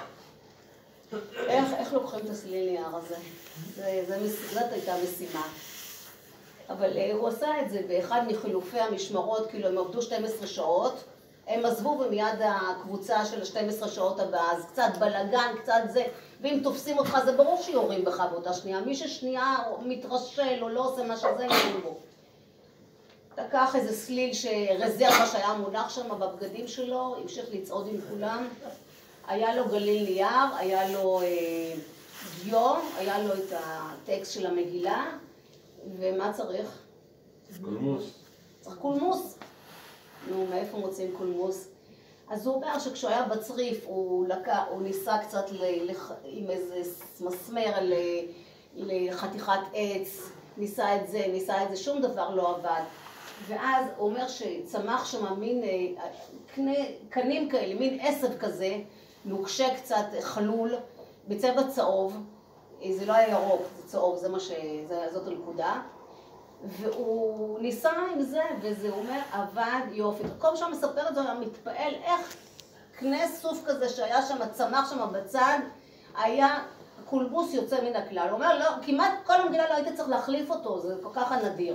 איך לוקחים את הסליל נייר הזה? זאת הייתה משימה. אבל הוא עשה את זה באחד מחילופי המשמרות, כאילו הם עבדו 12 שעות, הם עזבו ומיד הקבוצה של 12 שעות הבאה, אז קצת בלגן, קצת זה, ואם תופסים אותך זה ברור שיורים בך באותה שנייה, מי ששנייה מתרשל או לא עושה מה שזה, יורים בו. לקח איזה סליל רזרבה שהיה מונח שם בבגדים שלו, המשיך לצעוד עם כולם, היה לו גליל נייר, היה לו דיו, היה לו את הטקסט של המגילה, ומה צריך? קולמוס. צריך קולמוס. נו, מאיפה מוצאים קולמוס? אז הוא אומר שכשהוא היה בצריף, הוא ניסה קצת עם איזה מסמר לחתיכת עץ, ניסה את זה, שום דבר לא עבד. ואז הוא אומר שצמח שם מין קנים כאלה, מין עשב כזה, נוקשה קצת חלול, בצבע צהוב, זה לא היה ירוק, זה צהוב, זאת הנקודה. והוא ניסה עם זה, וזה אומר, עבד יופי. כל שם מספר את זה, הוא מתפעל איך קנה סוף כזה שהיה שם, צמח שם בצד, היה קולמוס יוצא מן הכלל. הוא אומר, לא, כמעט כל המגילה לא הייתי צריך להחליף אותו, זה כל כך נדיר.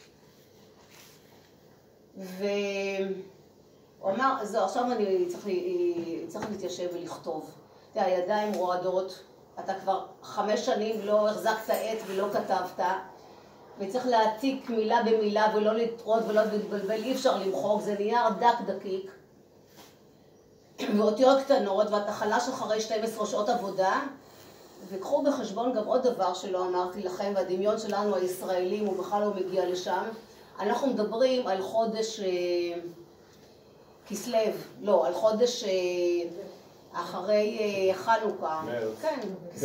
והוא אמר, זהו, עכשיו אני צריך להתיישב ולכתוב. תראה, הידיים רועדות, אתה כבר 5 שנים לא החזקת עט ולא כתבת, וצריך להעתיק מילה במילה ולא לטרות ולא להתבלבל, אי אפשר למחוק, זה נייר דק-דקיק. ואותיות קטנות, ואתה חלש אחרי 12 שעות עבודה. וקחו בחשבון גם עוד דבר שלא אמרתי לכם, והדמיון שלנו הישראלים, הוא בכלל לא מגיע לשם. אנחנו מדברים על חודש כסלו, לא, על חודש אחרי חנוכה. כן,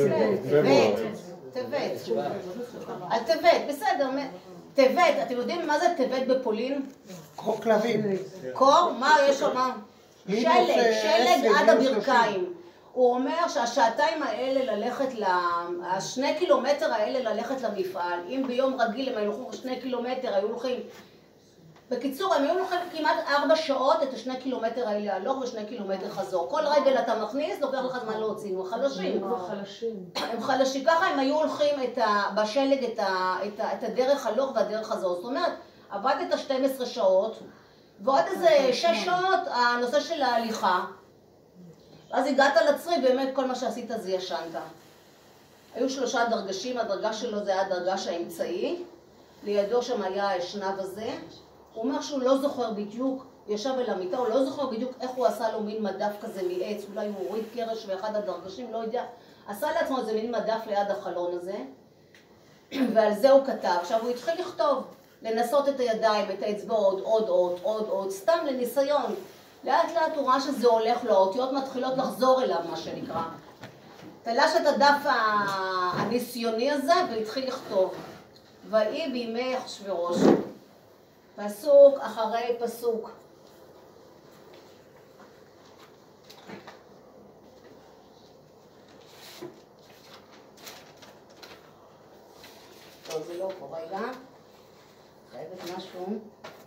טבת. על טבת, בסדר. טבת, אתם יודעים מה זה טבת בפולין? קור כלבים. קור? מה יש שם? שלג עד הברכיים. הוא אומר שהשעתיים האלה ללכת, 2 קילומטר האלה ללכת למפעל, אם ביום רגיל הם הלכו 2 קילומטר, היו הולכים, בקיצור, הם היו הולכים כמעט 4 שעות את 2 קילומטר האלה הלוך ו2 קילומטר חזור. כל רגל אתה מכניס, לוקח לך זמן להוציא, הם חלשים. הם חלשים, ככה הם היו הולכים בשלג את הדרך הלוך והדרך חזור. זאת אומרת, עבדת 12 שעות, ועוד איזה 6 שעות הנושא של ההליכה. אז הגעת לצריף, באמת כל מה שעשית זה ישנת. היו 3 דרגשים, הדרגה שלו זה היה הדרגש האמצעי, לידו שם היה האשנב הזה. הוא אומר שהוא לא זוכר בדיוק, ישב אל המיטה, הוא לא זוכר בדיוק איך הוא עשה לו מין מדף כזה מעץ, אולי הוא הוריד קרש ואחד הדרגשים, לא יודע. עשה לעצמו איזה מין מדף ליד החלון הזה, ועל זה הוא כתב. עכשיו הוא התחיל לכתוב, לנסות את הידיים, את האצבעות, עוד, סתם לניסיון. לאט לאט הוא ראה שזה הולך לו, האותיות מתחילות לחזור אליו, מה שנקרא. תלש את הדף הניסיוני הזה והתחיל לכתוב. ויהי בימי אחשוורוש, פסוק אחרי פסוק. טוב, זה לא פה רגע. חייבת משהו.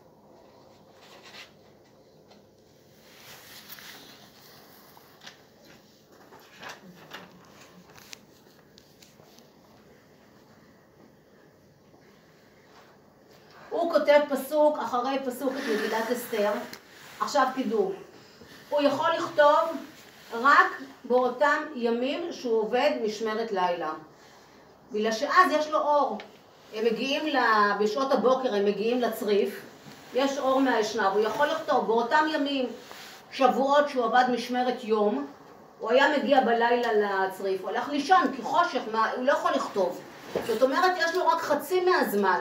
הוא כותב פסוק אחרי פסוק את מגילת אסתר. עכשיו תדעו, הוא יכול לכתוב רק באותם ימים שהוא עובד משמרת לילה. בגלל שאז יש לו אור. הם מגיעים, בשעות הבוקר הם מגיעים לצריף, יש אור מהאשנב, הוא יכול לכתוב באותם ימים, שבועות שהוא עבד משמרת יום, הוא היה מגיע בלילה לצריף, הוא הלך לישון כי חושך, הוא לא יכול לכתוב. זאת אומרת, יש לו רק חצי מהזמן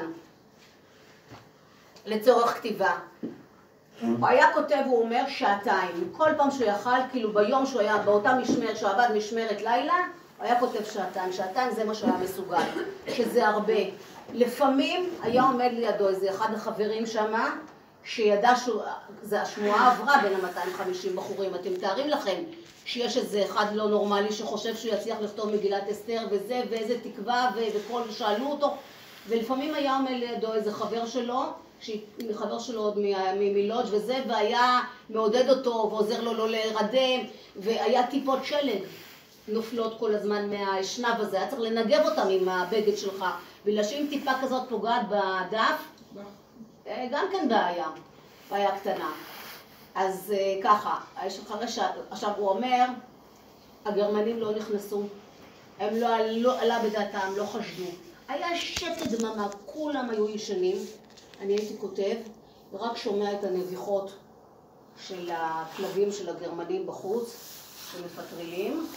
לצורך כתיבה. הוא היה כותב, הוא אומר, 2 שעתיים. כל פעם שהוא יכל, כאילו ביום שהוא היה באותה משמרת, שהוא עבד משמרת לילה, הוא היה כותב 2 שעתיים. 2 שעתיים זה מה שהוא היה מסוגל, שזה הרבה. לפעמים היה עומד לידו איזה אחד החברים שמה, שידע שהשמועה עברה בין ה-250 בחורים. אתם מתארים לכם שיש איזה אחד לא נורמלי שחושב שהוא יצליח לכתוב מגילת אסתר וזה, ואיזה תקווה, וכל שאלו אותו. ולפעמים היה עומד לידו איזה חבר שלו, חבר שלו עוד ממילוץ' וזה, והיה מעודד אותו ועוזר לו לא להירדם, והיה טיפות שלג נופלות כל הזמן מהאשנב הזה, היה צריך לנגב אותם עם הבגד שלך, בגלל שאם טיפה כזאת פוגעת בדף, גם כן בעיה קטנה. אז ככה, עכשיו הוא אומר, הגרמנים לא נכנסו, הם לא עלה בדעתם, לא חשדו. היה שקט דממה, כולם היו ישנים, אני הייתי כותב, ורק שומע את הנביחות של הכלבים של הגרמנים בחוץ, שמפטרילים,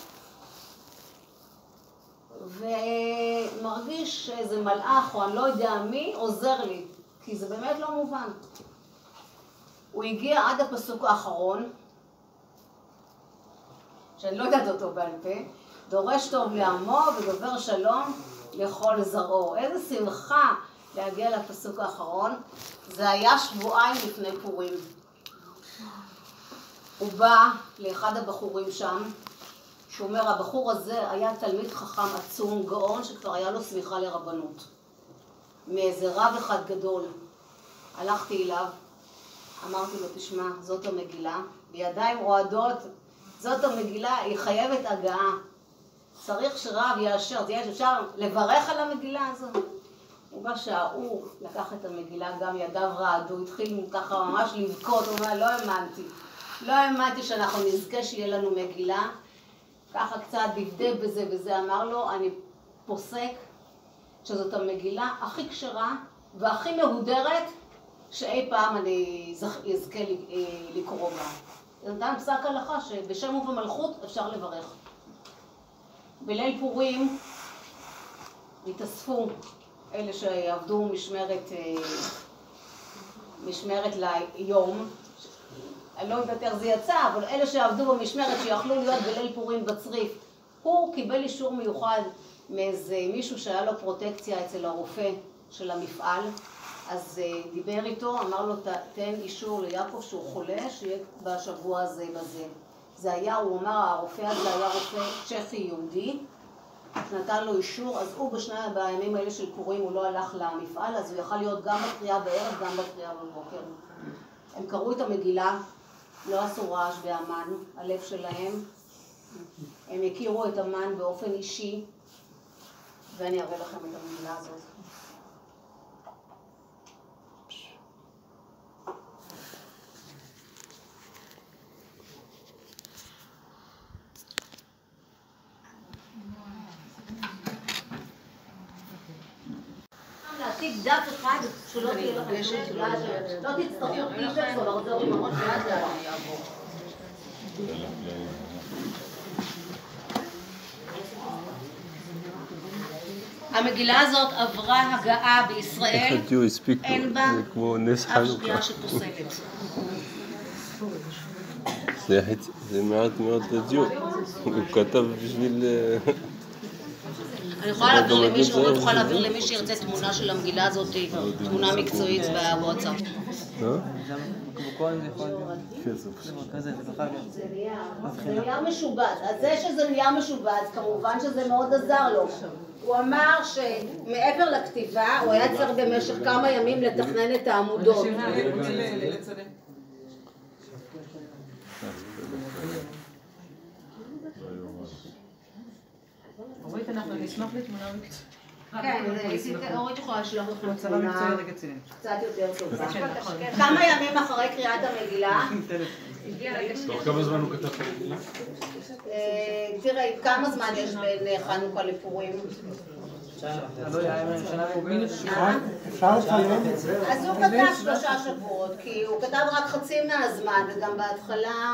ומרגיש שאיזה מלאך או אני לא יודע מי עוזר לי, כי זה באמת לא מובן. הוא הגיע עד הפסוק האחרון, שאני לא יודעת אותו בעל פה, דורש טוב לעמו ודובר שלום לכל זרעו. איזה שמחה להגיע לפסוק האחרון. זה היה 2 שבועות לפני פורים. הוא בא לאחד הבחורים שם, שהוא אומר, הבחור הזה היה תלמיד חכם עצום, גאון, שכבר היה לו סמיכה לרבנות. מאיזה רב אחד גדול. הלכתי אליו, אמרתי לו, תשמע, זאת המגילה, בידיים רועדות, זאת המגילה, היא חייבת הגעה. צריך שרב יאשר, אפשר לברך על המגילה הזאת. הוא בא שהאור לקח את המגילה, גם ידיו רעדו, התחיל ככה ממש לבכות, הוא אומר, לא האמנתי שאנחנו נזכה שיהיה לנו מגילה. ככה קצת דבדב בזה וזה, אמר לו, אני פוסק שזאת המגילה הכי כשרה והכי מהודרת שאי פעם אני אזכה לקרוא בה. זה נתן פסק הלכה שבשם ובמלכות אפשר לברך. בליל פורים התאספו אלה שיעבדו משמרת ליום, אני לא יודעת איך זה יצא, אבל אלה שעבדו במשמרת שיכלו להיות בליל פורים בצריף, הוא קיבל אישור מיוחד מאיזה מישהו שהיה לו פרוטקציה אצל הרופא של המפעל, אז דיבר איתו, אמר לו, תן אישור ליעקב שהוא חולה, שיהיה בשבוע הזה בזה. זה היה, הוא אמר, הרופא הזה היה רופא צ'כי יהודי, נתן לו אישור, אז הוא בימים האלה של פורים הוא לא הלך למפעל, אז הוא יכל להיות גם בקריאה בערב, גם בקריאה בבוקר. הם קראו את המגילה, לא עשו רעש באמן, הלב שלהם. הם הכירו את אמן באופן אישי, ואני אראה לכם את המגילה הזאת. להציג דף אחד שלא תהיה לכם שום שאלה, לא תצטרכו פיפס או לחזור עם הראש ועד יעבור. המגילה הזאת עברה הגעה בישראל, אין בה אף שגיאה שפוסלת. זה מעט מאוד דיו, הוא כתב בשביל... אני יכולה להעביר למי שרוצה, תוכל להעביר למי שירצה תמונה של המגילה הזאת, תמונה מקצועית בוואטסאפ. זה נייר משובץ, אז זה שזה נייר משובץ, כמובן שזה מאוד עזר לו. הוא אמר שמעבר לכתיבה, הוא היה צריך במשך כמה ימים לתכנן את העמודות. אורית, אנחנו נשמח לתמונה מקצועית. כן, אורית יכולה לשלוח לכם תמונה קצת יותר טובה. כמה ימים אחרי קריאת המגילה? תוך כמה זמן הוא כתב את המגילה? תראה, כמה זמן יש בין חנוכה לפורים? אפשר לצלם את זה? אז הוא כתב 3 שבועות, כי הוא כתב רק חצי מהזמן, וגם בהתחלה...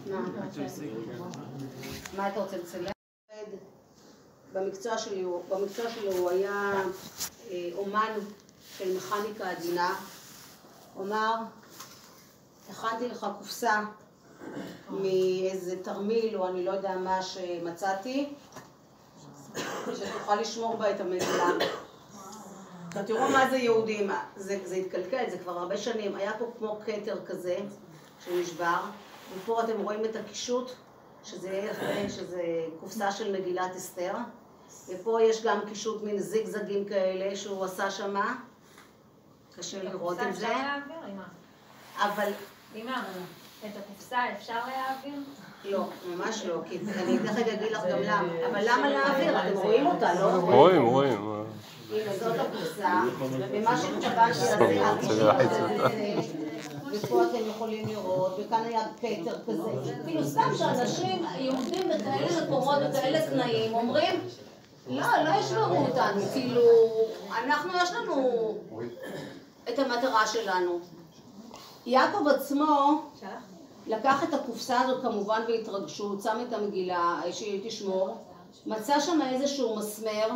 מה אתה רוצה לצלם? במקצוע שלי הוא היה אומן של מכניקה עדינה. הוא אמר, הכנתי לך קופסה מאיזה תרמיל או אני לא יודע מה שמצאתי, שתוכל לשמור בה את המגילה. תראו מה זה יהודים, זה התקלקל, זה כבר הרבה שנים. היה פה כמו קטר כזה שנשבר, ופה אתם רואים את הקישוט, שזה קופסה של מגילת אסתר. ופה יש גם קישוט מין זיגזגים כאלה שהוא עשה שמה. קשה לראות את זה. אפשר להעביר, אמא? אבל... אמא, את הקופסה אפשר להעביר? לא, ממש לא, כי אני תכף אגיד לך גם למה. אבל למה להעביר? אתם רואים אותה, לא? רואים. הנה, זאת הקופסה, ומה שהתכוונתי הזה, ופה אתם יכולים לראות, וכאן היה פטר כזה. כאילו סתם שאנשים יהודים בכאלה מקומות, בכאלה תנאים, אומרים, לא ישמרו אותנו, כאילו, יש לנו את המטרה שלנו. יעקב עצמו לקח את הקופסה הזאת כמובן בהתרגשות, שם את המגילה שהיא תשמור, מצא שם איזשהו מסמר,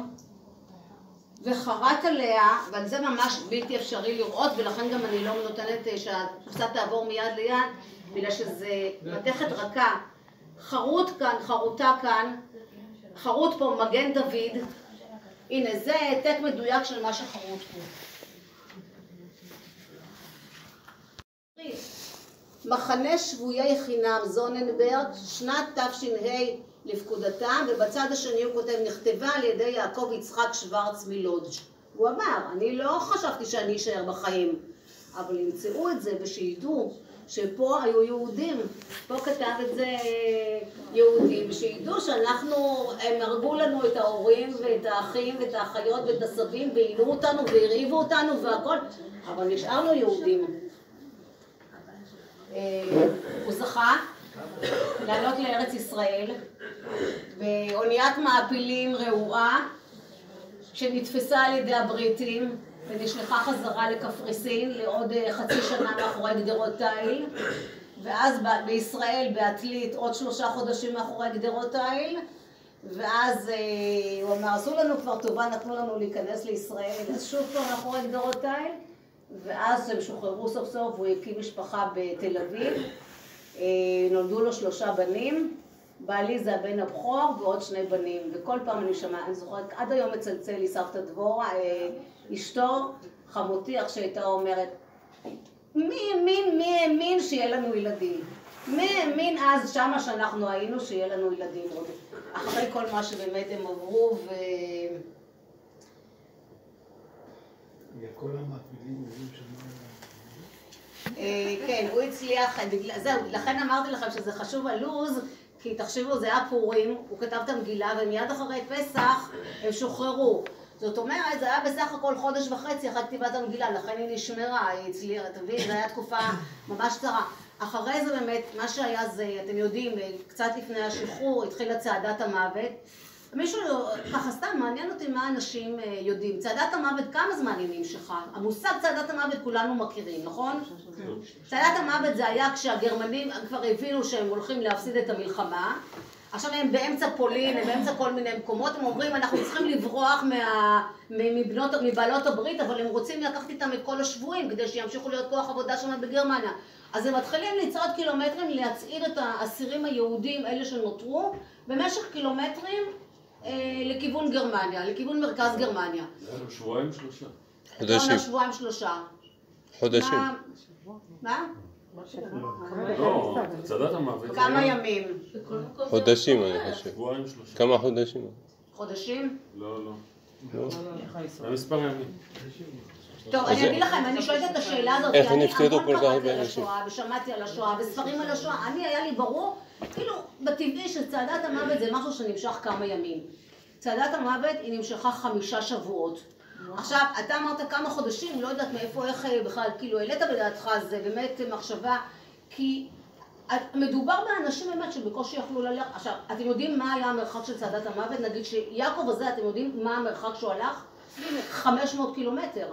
וחרט עליה, אבל זה ממש בלתי אפשרי לראות, ולכן גם אני לא נותנת שהקופסה תעבור מיד ליד, בגלל שזה מתכת רכה. חרוטה כאן, חרוט פה מגן דוד. הנה, זה העתק מדויק של מה שחרוט פה. מחנה שבויי חינם זוננברג, שנת תש"ה לפקודתם, ובצד השני הוא כותב, נכתבה על ידי יעקב יצחק שוורץ מלודג'. הוא אמר, אני לא חשבתי שאני אשאר בחיים, אבל ימצאו את זה ושידעו שפה היו יהודים, פה כתב את זה יהודים, ושידעו הם הרגו לנו את ההורים ואת האחים ואת האחיות ואת הסבים, ועינו אותנו והרעיבו אותנו והכל, אבל נשארנו יהודים. הוא זכה לעלות לארץ ישראל באוניית מעפילים רעועה שנתפסה על ידי הבריטים ונשלחה חזרה לקפריסין לעוד חצי שנה מאחורי גדרות תיל, ואז בישראל בעתלית עוד 3 חודשים מאחורי גדרות תיל, ואז הוא אמר, עשו לנו כבר טובה, נתנו לנו להיכנס לישראל, אז שוב פעם מאחורי גדרות תיל, ואז הם שוחררו סוף סוף, והוא הקים משפחה בתל אביב, נולדו לו 3 בנים, בעלי זה הבן הבכור ועוד 2 בנים, וכל פעם אני שומעת, אני זוכרת, עד היום מצלצל לי סבתא דבורה, אשתו, חמותי, איך שהייתה אומרת, מי האמין שיהיה לנו ילדים? מי האמין אז שמה שאנחנו היינו שיהיה לנו ילדים עוד? אחרי כל מה שבאמת הם עברו כל המקבילים אומרים כן, הוא הצליח, זהו, לכן אמרתי לכם שזה חשוב הלוז, כי תחשבו, זה היה פורים, הוא כתב את המגילה ומיד אחרי פסח הם שוחררו. זאת אומרת, זה היה בסך הכל 1.5 חודש אחרי כתיבת המגילה, לכן היא נשמרה, היא הצליחה, תבין, זו הייתה תקופה ממש קצרה. אחרי זה באמת, מה שהיה זה, אתם יודעים, קצת לפני השחרור התחילה צעדת המוות. מישהו, ככה סתם, מעניין אותי מה אנשים יודעים. צעדת המוות, כמה זמן היא נמשכה? המושג צעדת המוות כולנו מכירים, נכון? צעדת המוות זה היה כשהגרמנים כבר הבינו שהם הולכים להפסיד את המלחמה. עכשיו הם באמצע פולין, הם באמצע כל מיני מקומות, הם אומרים אנחנו צריכים לברוח מבעלות הברית, אבל הם רוצים לקחת איתם את כל השבויים כדי שימשיכו להיות כוח עבודה שם בגרמניה. אז הם מתחילים לצעוד קילומטרים להצעיד את האסירים היהודים, אלה שנותרו, במשך קילומטרים לכיוון גרמניה, לכיוון מרכז גרמניה. שבועיים 3. חודשים. שבועיים 3. חודשים. מה? לא, צעדת המוות. כמה ימים? חודשים אני חושב. שבועיים 3. כמה חודשים? חודשים? לא. המספר ימים. טוב, אני אגיד לכם, אני שואלת את השאלה הזאת, איך כי אני נפקדו המון כל כך קראתי הרבה על אנשים? השואה, ושמעתי על השואה, וספרים על השואה, היה לי ברור, כאילו, בטבעי שצעדת המוות זה משהו שנמשך כמה ימים. צעדת המוות היא נמשכה 5 שבועות. עכשיו, אתה אמרת כמה חודשים, לא יודעת מאיפה, איך בכלל, כאילו, העלית בדעתך, זה באמת מחשבה, כי מדובר באנשים באמת שבקושי יכלו ללכת. עכשיו, אתם יודעים מה היה המרחק של צעדת המוות? נגיד שיעקב הזה, אתם יודעים מה המרחק שהוא הלך? 500 קילומטר.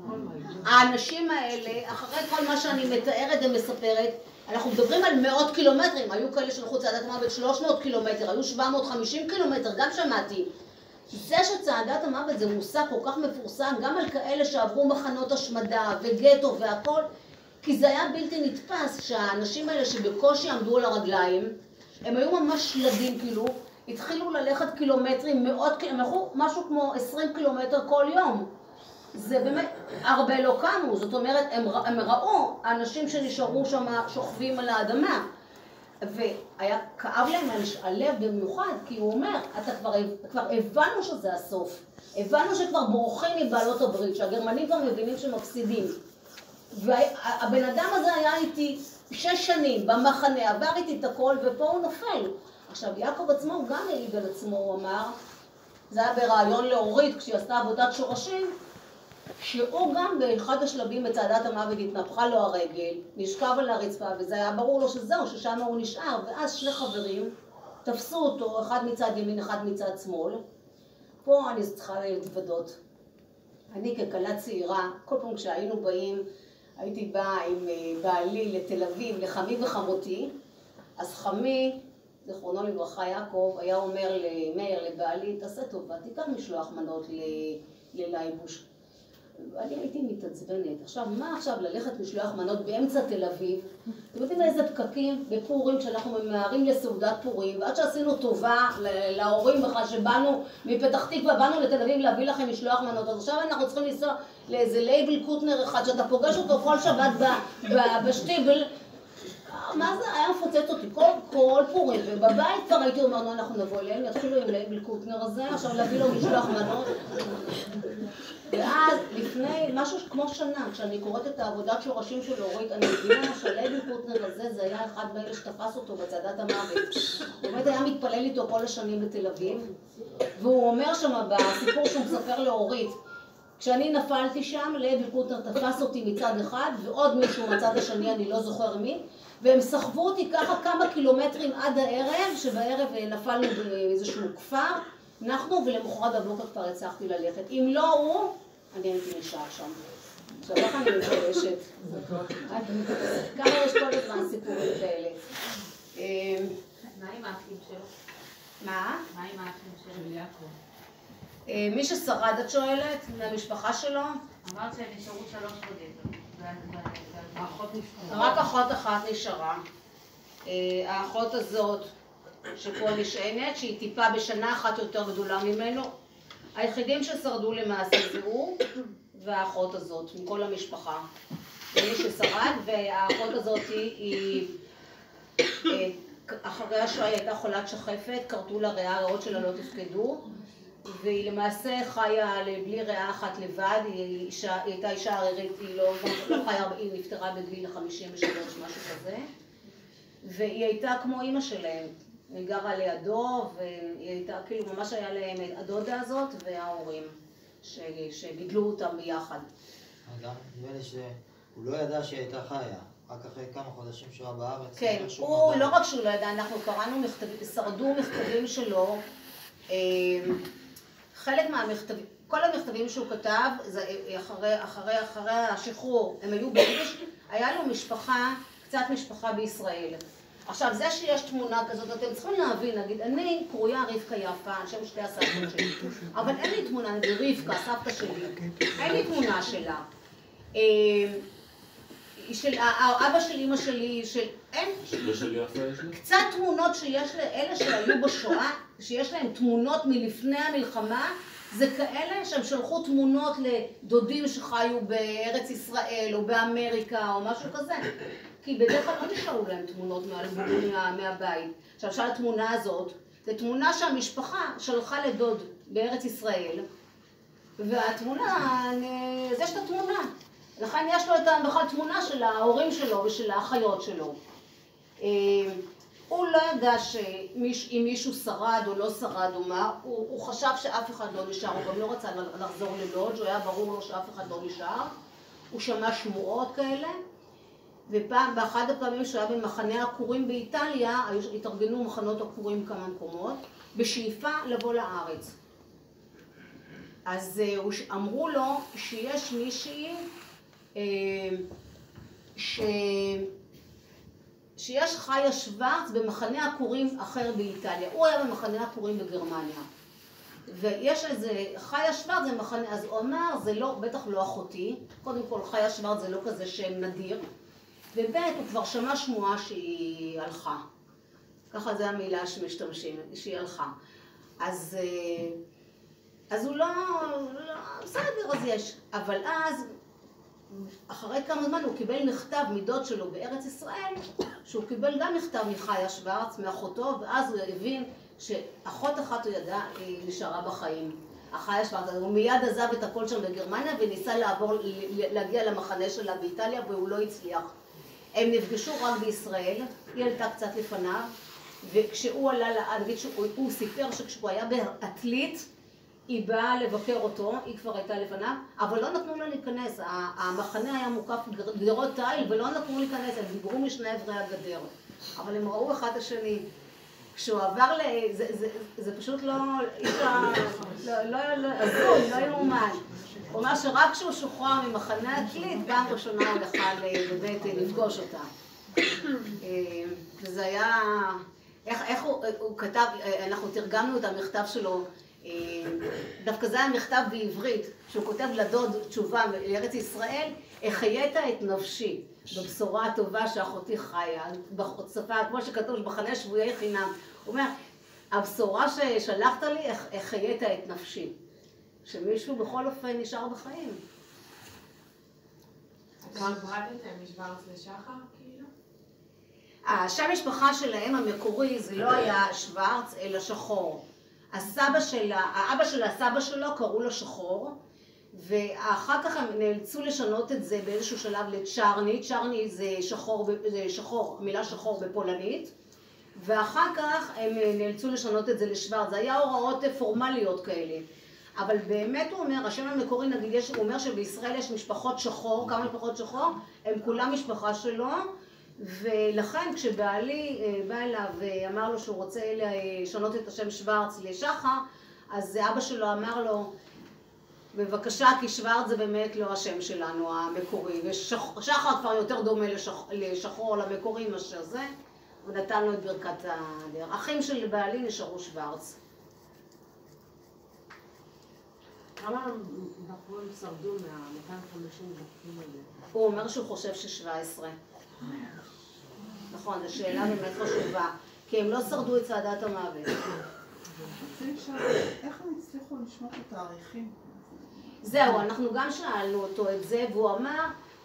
האנשים האלה, אחרי כל מה שאני מתארת ומספרת, אנחנו מדברים על 100 קילומטרים, היו כאלה שלחו צעדת המוות 300 קילומטר, היו 750 קילומטר, גם שמעתי. זה שצעדת המוות זה מושג כל כך מפורסם, גם על כאלה שעברו מחנות השמדה וגטו והכל, כי זה היה בלתי נתפס שהאנשים האלה שבקושי עמדו על הרגליים, הם היו ממש שלדים כאילו, התחילו ללכת קילומטרים, הם הלכו משהו כמו 20 קילומטר כל יום. זה באמת, הרבה לא קמו, זאת אומרת, הם ראו אנשים שנשארו שם שוכבים על האדמה. והיה כאב להם הלב במיוחד, כי הוא אומר, כבר הבנו שזה הסוף. הבנו שכבר בורחים מבעלות הברית, שהגרמנים כבר מבינים שמפסידים. והבן אדם הזה היה איתי 6 שנים במחנה, עבר איתי את הכל, ופה הוא נופל. עכשיו, יעקב עצמו הוא גם העיד על עצמו, הוא אמר, זה היה ברעיון לאורית, כשהיא עשתה עבודת שורשים, שהוא גם באחד השלבים בצעדת המוות התנפחה לו הרגל, נשכב על הרצפה, וזה היה ברור לו שזהו, ששם הוא נשאר, ואז 2 חברים תפסו אותו, אחד מצד ימין, אחד מצד שמאל. פה אני צריכה להתוודות. אני ככלה צעירה, כל פעם כשהיינו באים, הייתי באה עם בעלי לתל אביב, לחמי וחמותי, אז חמי, זכרונו לברכה יעקב, היה אומר למאיר, לבעלי, תעשה טובה, תיקח משלוח מנות ללייבוש. אני הייתי מתעצבנת. עכשיו, מה עכשיו ללכת משלוח מנות באמצע תל אביב? אתם יודעים איזה פקקים בפורים כשאנחנו ממהרים לסעודת פורים, ועד שעשינו טובה להורים בכלל שבאנו מפתח תקווה, באנו לתל אביב להביא לכם משלוח מנות, אז עכשיו אנחנו צריכים לנסוע לאיזה לייבל קוטנר אחד שאתה פוגש אותו כל שבת בשטיבל. מה זה? היה מפוצץ אותי כל פורים, ובבית כבר הייתי אומר, אנחנו נבוא אליהם, יתחילו עם לייבל קוטנר הזה, עכשיו להביא לו משלוח מנות. ואז לפני משהו כמו שנה, כשאני קוראת את העבודת שורשים של אורית, אני מבינה שהלייבל קוטנר הזה, זה היה אחד מאלה שתפס אותו בצעדת המוות. באמת היה מתפלל איתו כל השנים בתל אביב, והוא אומר שם בסיפור שהוא מספר לאורית, כשאני נפלתי שם, לייבל קוטנר תפס אותי מצד אחד, ועוד מישהו מצד השני, אני לא זוכר מי, והם סחבו אותי ככה כמה קילומטרים עד הערב, שבערב נפלנו באיזשהו כפר, אנחנו, ולמחרת בבוקר כבר הצלחתי ללכת. אם לא הוא, אני הייתי נשאר שם. עכשיו, איך אני מתרגשת? כמה יש כל הזמן סיפורים כאלה. מה עם האחים שלו? מה? מה עם האחים שלו? יעקב. מי ששרד, את שואלת, מהמשפחה שלו? אמרת שהם נשארו 3 בודדות. רק אחות אחת נשארה. האחות הזאת שפה נשענת, שהיא טיפה בשנה אחת יותר גדולה ממנו. היחידים ששרדו למעשה זה הוא והאחות הזאת, מכל המשפחה. מי ששרד, והאחות הזאת היא אחרי השואה היא הייתה חולת שחפת, קרטו לה ריאה, הריאות שלה לא תפקדו, והיא למעשה חיה בלי ריאה אחת לבד, היא הייתה אישה ערירית, היא לא חיה, היא נפטרה בגיל 53, משהו כזה, והיא הייתה כמו אימא שלהם, היא גרה לידו, והיא הייתה, כאילו ממש היה להם הדודה הזאת וההורים שגידלו אותם ביחד. גם נדמה לי שהוא לא ידע שהיא הייתה חיה. רק אחרי כמה חודשים שהוא היה בארץ. כן, הוא לא רק שהוא לא ידע, אנחנו קראנו מכתבים, שרדו מכתבים שלו, חלק מהמכתבים, כל המכתבים שהוא כתב, אחרי השחרור, הם היו ביידיש, היה לו משפחה, קצת משפחה בישראל. עכשיו, זה שיש תמונה כזאת, אתם צריכים להבין, נגיד, אני קרויה רבקה יפה, על שם שתי הסבתות שלי, אבל אין לי תמונה, נגיד רבקה, סבתא שלי, אין לי תמונה שלה. של האבא של אמא שלי, של אין, קצת תמונות שיש לאלה שהיו בשואה, שיש להם תמונות מלפני המלחמה, זה כאלה שהם שלחו תמונות לדודים שחיו בארץ ישראל או באמריקה או משהו כזה, כי בדרך כלל לא נשארו להם תמונות מהבית. עכשיו התמונה הזאת, זו תמונה שהמשפחה שלחה לדוד בארץ ישראל, והתמונה, זה יש את התמונה. לכן יש לו את בכלל תמונה של ההורים שלו ושל האחיות שלו. הוא לא ידע אם מישהו שרד או לא שרד או מה, הוא חשב שאף אחד לא נשאר, הוא גם לא רצה לחזור ללודג', הוא היה ברור לו שאף אחד לא נשאר. הוא שמע שמועות כאלה, באחד הפעמים שהוא היה במחנה עקורים באיטליה, התארגנו מחנות עקורים כמה מקומות, בשאיפה לבוא לארץ. אז אמרו לו שיש מישהי, שיש חיה שוורץ במחנה עקורים אחר באיטליה. הוא היה במחנה עקורים בגרמניה. ויש איזה חיה שוורץ במחנה, אז הוא אמר, זה לא, בטח לא אחותי. קודם כל, חיה שוורץ זה לא כזה שם נדיר. ובית הוא כבר שמע שמועה שהיא הלכה. ככה זה המילה שמשתמשים, שהיא הלכה. אז הוא לא, בסדר, אז יש. אבל אז, אחרי כמה זמן הוא קיבל מכתב מדוד שלו בארץ ישראל, שהוא קיבל גם מכתב מחיה שוורץ, מאחותו, ואז הוא הבין שאחות אחת הוא ידע, היא נשארה בחיים. החיה שוורץ, הוא מיד עזב את הכל שם בגרמניה וניסה להגיע למחנה שלה באיטליה, והוא לא הצליח. הם נפגשו רק בישראל, היא עלתה קצת לפניו, וכשהוא עלה להגיד שהוא סיפר שכשהוא היה בעתלית, היא באה לבקר אותו, היא כבר הייתה לפניו, אבל לא נתנו לה להיכנס. המחנה היה מוקף גדרות תיל ולא נתנו להיכנס, הם דיברו משני עברי הגדר. אבל הם ראו אחד השני. כשהוא עבר זה פשוט לא הזוי, לא יאומן. הוא אומר שרק כשהוא שוחרר ממחנה עתלית, פעם ראשונה הוא יכל באמת לפגוש אותה. וזה היה, איך הוא כתב, אנחנו תרגמנו את המכתב שלו, דווקא זה היה מכתב בעברית, שהוא כותב לדוד תשובה לארץ ישראל, החיית את נפשי, בבשורה הטובה שאחותי חיה, בשפה, כמו שכתוב במחנה שבויי חינם, הוא אומר, הבשורה ששלחת לי, החיית את נפשי, שמישהו בכל אופן נשאר בחיים. כשברדתם משוורץ לשחר, כאילו? השם משפחה שלהם המקורי זה לא היה שוורץ, אלא שחור. האבא של הסבא שלו קראו לו שחור, ואחר כך הם נאלצו לשנות את זה באיזשהו שלב לצ'רני. צ'רני זה שחור, המילה שחור בפולנית, ואחר כך הם נאלצו לשנות את זה לשוורץ. זה היה הוראות פורמליות כאלה. אבל באמת הוא אומר, השם המקורי נגיד, הוא אומר שבישראל יש משפחות שחור, כמה משפחות שחור, הם כולם משפחה שלו, ולכן כשבעלי בא אליו ואמר לו שהוא רוצה לשנות את השם שוורץ לשחר, אז אבא שלו אמר לו, בבקשה, כי שוורץ זה באמת לא השם שלנו המקורי, ושחר כבר יותר דומה לשחור למקורי מאשר זה, ונתן לו את ברכת הדרך. אחים של בעלי נשארו שוורץ. כמה בחורים שרדו מה-250 בחורים האלה? הוא אומר שהוא חושב ש17. נכון, זו שאלה באמת חשובה, כי הם לא שרדו את צעדת המוות. איך הם הצליחו לשמור את התאריכים? זהו, אנחנו גם שאלנו אותו את זה, והוא אמר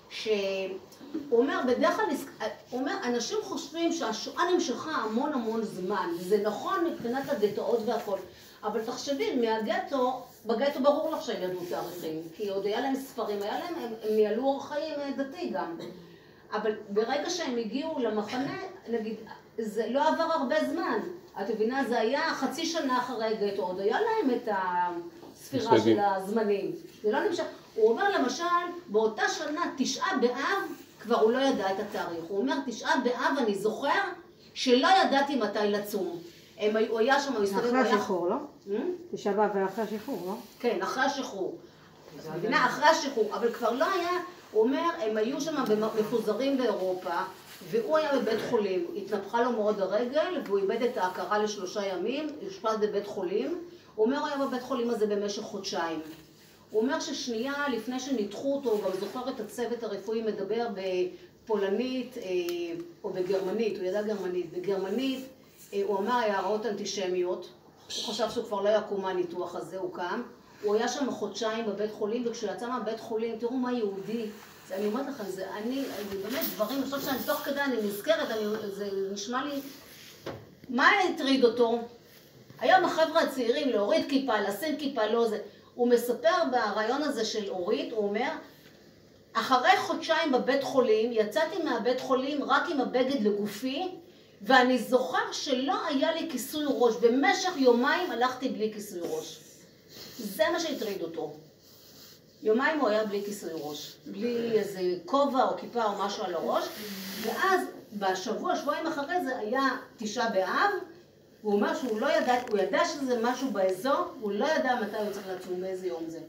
הוא אומר, בדרך כלל, הוא אומר, אנשים חושבים שהשואה נמשכה המון המון זמן, וזה נכון מבחינת הגטאות והכל, אבל תחשבי, בגטו ברור לך שהם ידעו תאריכים, כי עוד היה להם ספרים, הם ניהלו אורח חיים דתי גם. אבל ברגע שהם הגיעו למחנה, נגיד, זה לא עבר הרבה זמן. את מבינה, זה היה חצי שנה אחרי הגטו, עוד היה להם את הספירה של הזמנים. זה לא נמשך. הוא אומר למשל, באותה שנה, 9 באב, כבר הוא לא ידע את התאריך. הוא אומר, 9 באב, אני זוכר שלא ידעתי מתי לצום. הוא היה שם, הוא הסתובב... אחרי השחרור, לא? 9 באב ואחרי השחרור, לא? כן, אחרי השחרור. מבינה, אחרי השחרור, אבל כבר לא היה, הוא אומר, הם היו שם מפוזרים באירופה, והוא היה בבית חולים, התנפחה לו מאוד הרגל, והוא איבד את ההכרה ל3 ימים, אושפז בבית חולים. הוא אומר, הוא היה בבית חולים הזה במשך חודשיים. הוא אומר ששנייה לפני שניתחו אותו, הוא גם זוכר את הצוות הרפואי מדבר בפולנית או בגרמנית, הוא ידע גרמנית. בגרמנית הוא אמר הערות אנטישמיות, הוא חשב שהוא כבר לא יקום מהניתוח הזה, הוא קם. הוא היה שם חודשיים בבית חולים, וכשהוא יצא מהבית חולים, תראו מה יהודי. אני אומרת לכם, זה אני באמת דברים, אני חושבת שאני תוך כדי, אני נזכרת, זה נשמע לי... מה הטריד אותו? היום החבר'ה הצעירים, להוריד כיפה, לשים כיפה, לא זה. הוא מספר ברעיון הזה של אורית, הוא אומר, אחרי חודשיים בבית חולים, יצאתי מהבית חולים רק עם הבגד לגופי, ואני זוכר שלא היה לי כיסוי ראש. במשך יומיים הלכתי בלי כיסוי ראש. זה מה שהטריד אותו. יומיים הוא היה בלי כיסוי ראש, בלי איזה כובע או כיפה או משהו על הראש, ואז שבועיים אחרי זה היה 9 באב, הוא אומר שהוא לא ידע, הוא ידע שזה משהו באזור, הוא לא ידע מתי הוא צריך לצום, באיזה יום זה.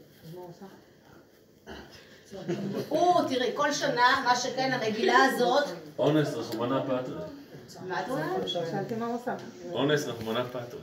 תראי, כל שנה, מה שכן, המגילה הזאת... אונס רחמנא פטרי. מה את אומרת? שאלתי מה הוא עושה. אונס רחמנא פטרי.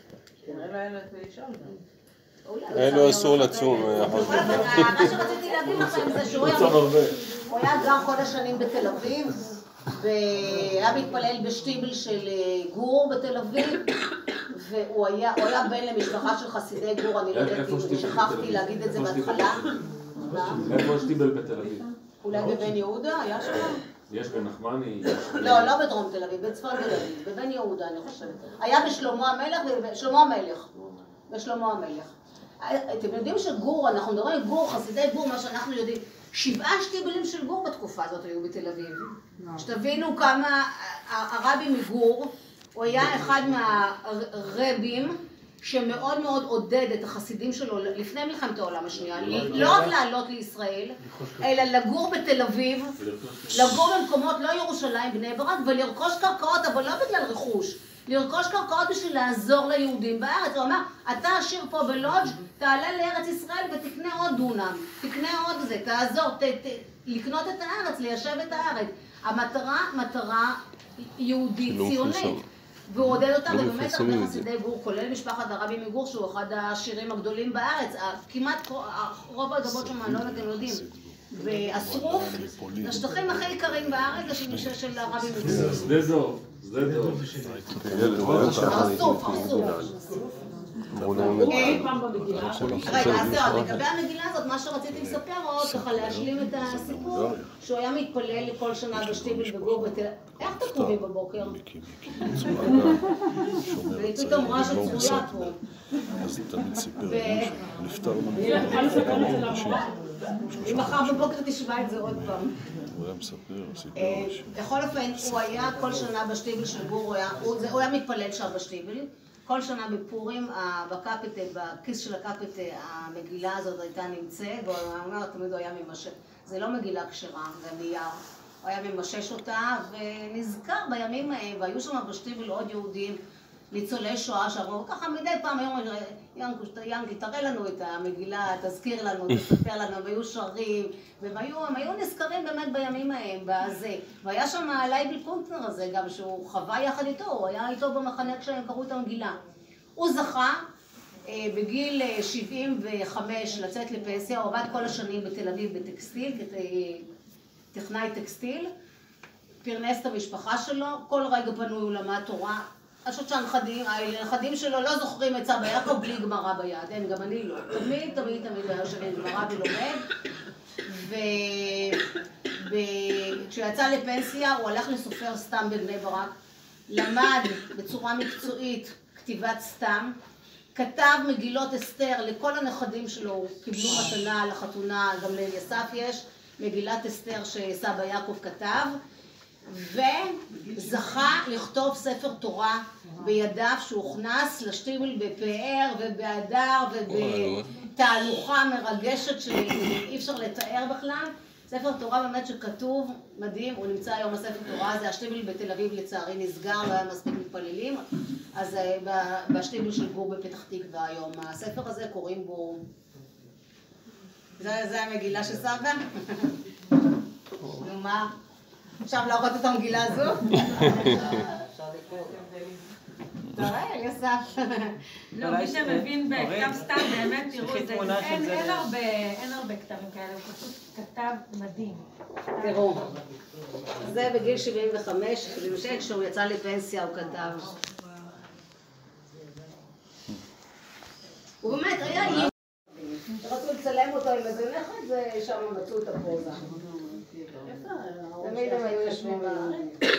היה לו אסור לצום. מה שרציתי להגיד לכם זה שהוא היה גר כל השנים בתל אביב, והיה מתפלל בשטיבל של גור בתל אביב, והוא היה בן למשפחה של חסידי גור, אני לא יודעת, שכחתי להגיד את זה בהתחלה. איפה שטיבל בתל אביב? אולי בבן יהודה, היה שם? יש בנחמני? לא בדרום תל אביב, בצפון תל אביב, בבן יהודה אני חושבת. היה בשלמה המלך. אתם יודעים שגור, אנחנו מדברים על גור, חסידי גור, מה שאנחנו יודעים, 7 שטיבלים של גור בתקופה הזאת היו בתל אביב. שתבינו כמה הרבי מגור, הוא היה אחד מהרבים שמאוד מאוד עודד את החסידים שלו לפני מלחמת העולם השנייה, לא רק לעלות לישראל, אלא לגור בתל אביב, לגור במקומות לא ירושלים, בני ברק, ולרכוש קרקעות, אבל לא בגלל רכוש, לרכוש קרקעות בשביל לעזור ליהודים בארץ. הוא אמר, אתה עשיר פה בלודג', תעלה לארץ ישראל ותקנה עוד דונם, תקנה עוד זה, תעזור, לקנות את הארץ, ליישב את הארץ. המטרה, מטרה יהודית, ציונית. והוא עודד אותה, ובאמת הרבה חסידי גור, כולל משפחת הרבי מגור, שהוא אחד השירים הגדולים בארץ. כמעט רוב הגבות שם, אני לא יודעת, אתם יודעים. והשרוף, השטחים הכי יקרים בארץ, זה של הרבי מגור. שדה דוב. הרסוף. רגע, אז לגבי המגילה הזאת, מה שרציתי לספר עוד, ככה להשלים את הסיפור, שהוא היה מתפלל כל שנה בשטיבל בגור בתל... איך אתה קוראים בבוקר? ואני פתאום רואה שצרויה פה. אז תמיד סיפר, נפטר אם מחר בבוקר תשמע את זה עוד פעם. הוא היה מספר, סיפר. בכל אופן, הוא היה כל שנה בשטיבל של גור, הוא היה מתפלל שם בשטיבל. כל שנה בפורים, בכיס של הקפטה, המגילה הזאת הייתה נמצאת, והוא אומר, תמיד הוא היה ממשש, זה לא מגילה כשרה, זה נייר. הוא היה ממשש אותה, ונזכר בימים ההם, והיו שם בשטיבל עוד יהודים, ניצולי שואה שאמרו, ככה מדי פעם היום, ינקי, תראה לנו את המגילה, תזכיר לנו, תספר לנו, והיו שרים, והם היו נזכרים באמת בימים ההם, בזה. והיה שם לייבל קונטנר הזה, גם שהוא חווה יחד איתו, הוא היה איתו במחנה כשהם קראו את המגילה. הוא זכה בגיל 75 לצאת לפנסיה, הוא עבד כל השנים בתל אביב בטקסטיל, כטכנאי טקסטיל, פרנס את המשפחה שלו, כל רגע פנוי הוא למד תורה. אני חושבת שהנכדים שלו לא זוכרים את סבא יעקב בלי גמרא ביד, אין, גם אני לא. תמיד היה יושב עם גמרא ולומד. וכשהוא יצא לפנסיה הוא הלך לסופר סתם בבני ברק, למד בצורה מקצועית כתיבת סתם, כתב מגילות אסתר לכל הנכדים שלו, קיבלו מתנה לחתונה, גם לאליסף יש מגילת אסתר שסבא יעקב כתב, וזכה לכתוב ספר תורה בידיו שהוכנס לשטיבל בפאר ובהדר ובתהלוכה מרגשת שאי אפשר לתאר בכלל. ספר תורה באמת שכתוב מדהים, הוא נמצא היום הספר תורה, זה השטיבל בתל אביב לצערי נסגר, לא היה מספיק מתפללים, אז בשטיבל של גור בפתח תקווה היום. הספר הזה קוראים בו, זה המגילה של סבא? נו מה? עכשיו להראות את המגילה הזו? תראה, אליסף. לא, מי שמבין בכתב סתם באמת, תראו, אין הרבה כתבים כאלה, הוא פשוט כתב מדהים. תראו, זה בגיל 75, 76, כשהוא יצא לפנסיה הוא כתב. הוא באמת היה רצו לצלם אותו עם איזה נכד, ושם מצאו את הפוזה. תמיד הם היו יושבים בארץ.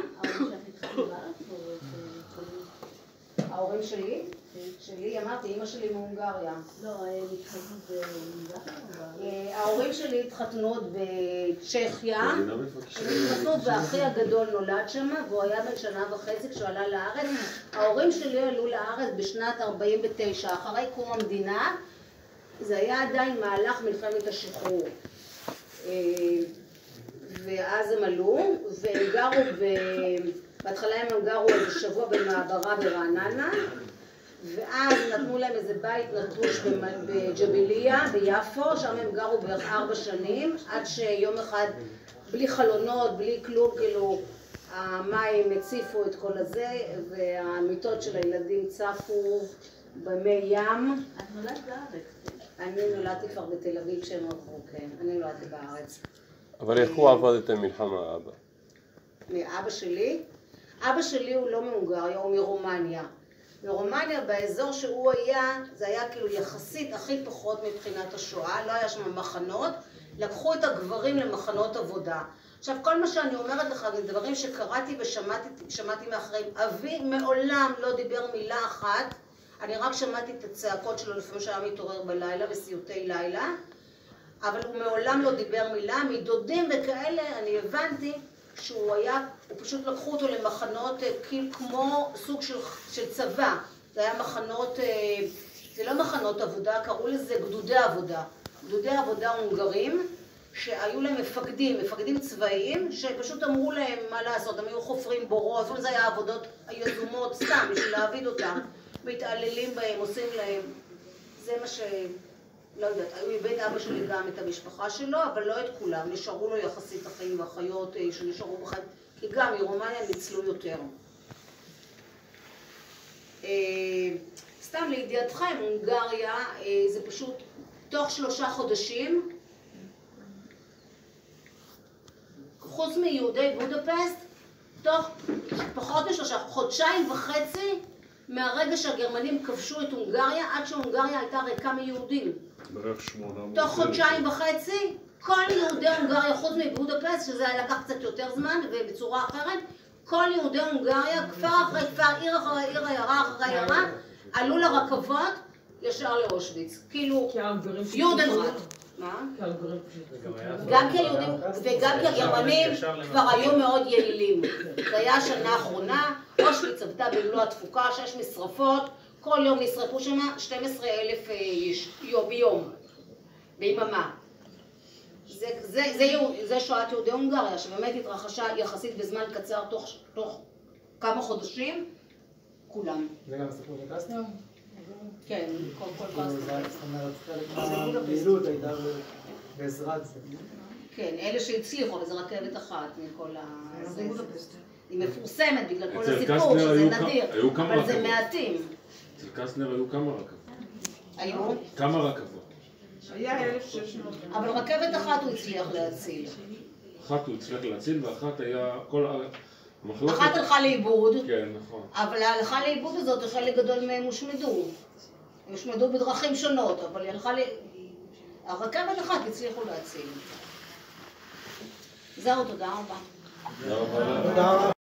ההורים שלי? שלי, אמרתי, אמא שלי מהונגריה. לא, התחתנו בהונגריה. ההורים שלי התחתנו בצ'כיה. הם התחתנו ואחי הגדול נולד שם, והוא היה בן שנה וחצי כשהוא עלה לארץ. ההורים שלי עלו לארץ בשנת 49, אחרי קום המדינה. זה היה עדיין מהלך מלחמת השחרור. ואז הם עלו, והם גרו בהתחלה הם גרו איזה שבוע במעברה ברעננה, ואז נתנו להם איזה בית נטוש בג'ביליה, ביפו, שם הם גרו בערך 4 שנים, עד שיום אחד, בלי חלונות, בלי כלום, כאילו, המים הציפו את כל הזה, והמיטות של הילדים צפו במי ים. את נולדת בארץ? אני נולדתי כבר בתל אביב כשהם עברו, כן, אני נולדתי בארץ. אבל איך הוא עבד את המלחמה, אבא? מאבא שלי? אבא שלי הוא לא מהונגריה, הוא מרומניה. ברומניה, באזור שהוא היה, זה היה כאילו יחסית הכי פחות מבחינת השואה, לא היה שם מחנות, לקחו את הגברים למחנות עבודה. עכשיו, כל מה שאני אומרת לך, זה דברים שקראתי ושמעתי מאחרים. אבי מעולם לא דיבר מילה אחת, אני רק שמעתי את הצעקות שלו לפעמים שהיה מתעורר בלילה, בסיוטי לילה, אבל הוא מעולם לא דיבר מילה. מדודים וכאלה, אני הבנתי שהוא היה, הוא פשוט לקחו אותו למחנות כמו סוג של צבא. זה היה מחנות, זה לא מחנות עבודה, קראו לזה גדודי עבודה. גדודי עבודה הונגרים, שהיו להם מפקדים צבאיים, שפשוט אמרו להם מה לעשות, הם היו חופרים בורות, זה היה עבודות יזומות סתם, בשביל להעביד אותם, מתעללים בהם, עושים להם, זה מה ש... לא יודעת, הוא איבד אבא שלי גם את המשפחה שלו, אבל לא את כולם, נשארו לו יחסית אחים ואחיות שנשארו בחיים, כי גם מרומניה ניצלו יותר. סתם לידיעתכם, הונגריה זה פשוט תוך 3 חודשים, חוץ מיהודי בודפסט, תוך פחות מ3 חודשיים וחצי מהרגע שהגרמנים כבשו את הונגריה, עד שהונגריה הייתה ריקה מיהודים. בערך 800. תוך חודשיים וחצי, כל יהודי הונגריה, חוץ מבודפסט, שזה היה לקח קצת יותר זמן ובצורה אחרת, כל יהודי הונגריה, כפר אחרי כפר, עיר אחרי עיר, עיירה אחרי עיירה, עלו לרכבות ישר לאושוויץ. כאילו, יודנראט. מה? גם כיהודים וגם כגרמנים כבר היו מאוד יעילים. זה היה השנה האחרונה, אושוויץ עבדה במלוא התפוקה, 6 משרפות, כל יום נשרפו שם 12,000 איש ביום, ביממה. זה שואת יהודי הונגריה, שבאמת התרחשה יחסית בזמן קצר, תוך כמה חודשים, כולם. זה גם הסיפור של קסטנר? כן, כל קסטנר. זאת אומרת, חלק מהפעילות הייתה בעזרת זה. כן, אלה שהצליחו, וזה רכבת אחת מכל ה... היא מפורסמת בגלל כל הסיפור, שזה נדיר, אבל זה מעטים. אצל קסטנר היו כמה רכבות. היו? כמה רכבות. היה 1,600. אבל רכבת אחת הוא הצליח להציל. אחת הוא הצליח להציל, ואחת היה כל המחלוקת... אחת הלכה לאיבוד. כן, נכון. אבל ההלכה לאיבוד הזאת, חלק גדול מהם הושמדו. הם הושמדו בדרכים שונות, אבל היא הלכה הרכבת אחת הצליחו להציל. זהו, תודה רבה. תודה רבה.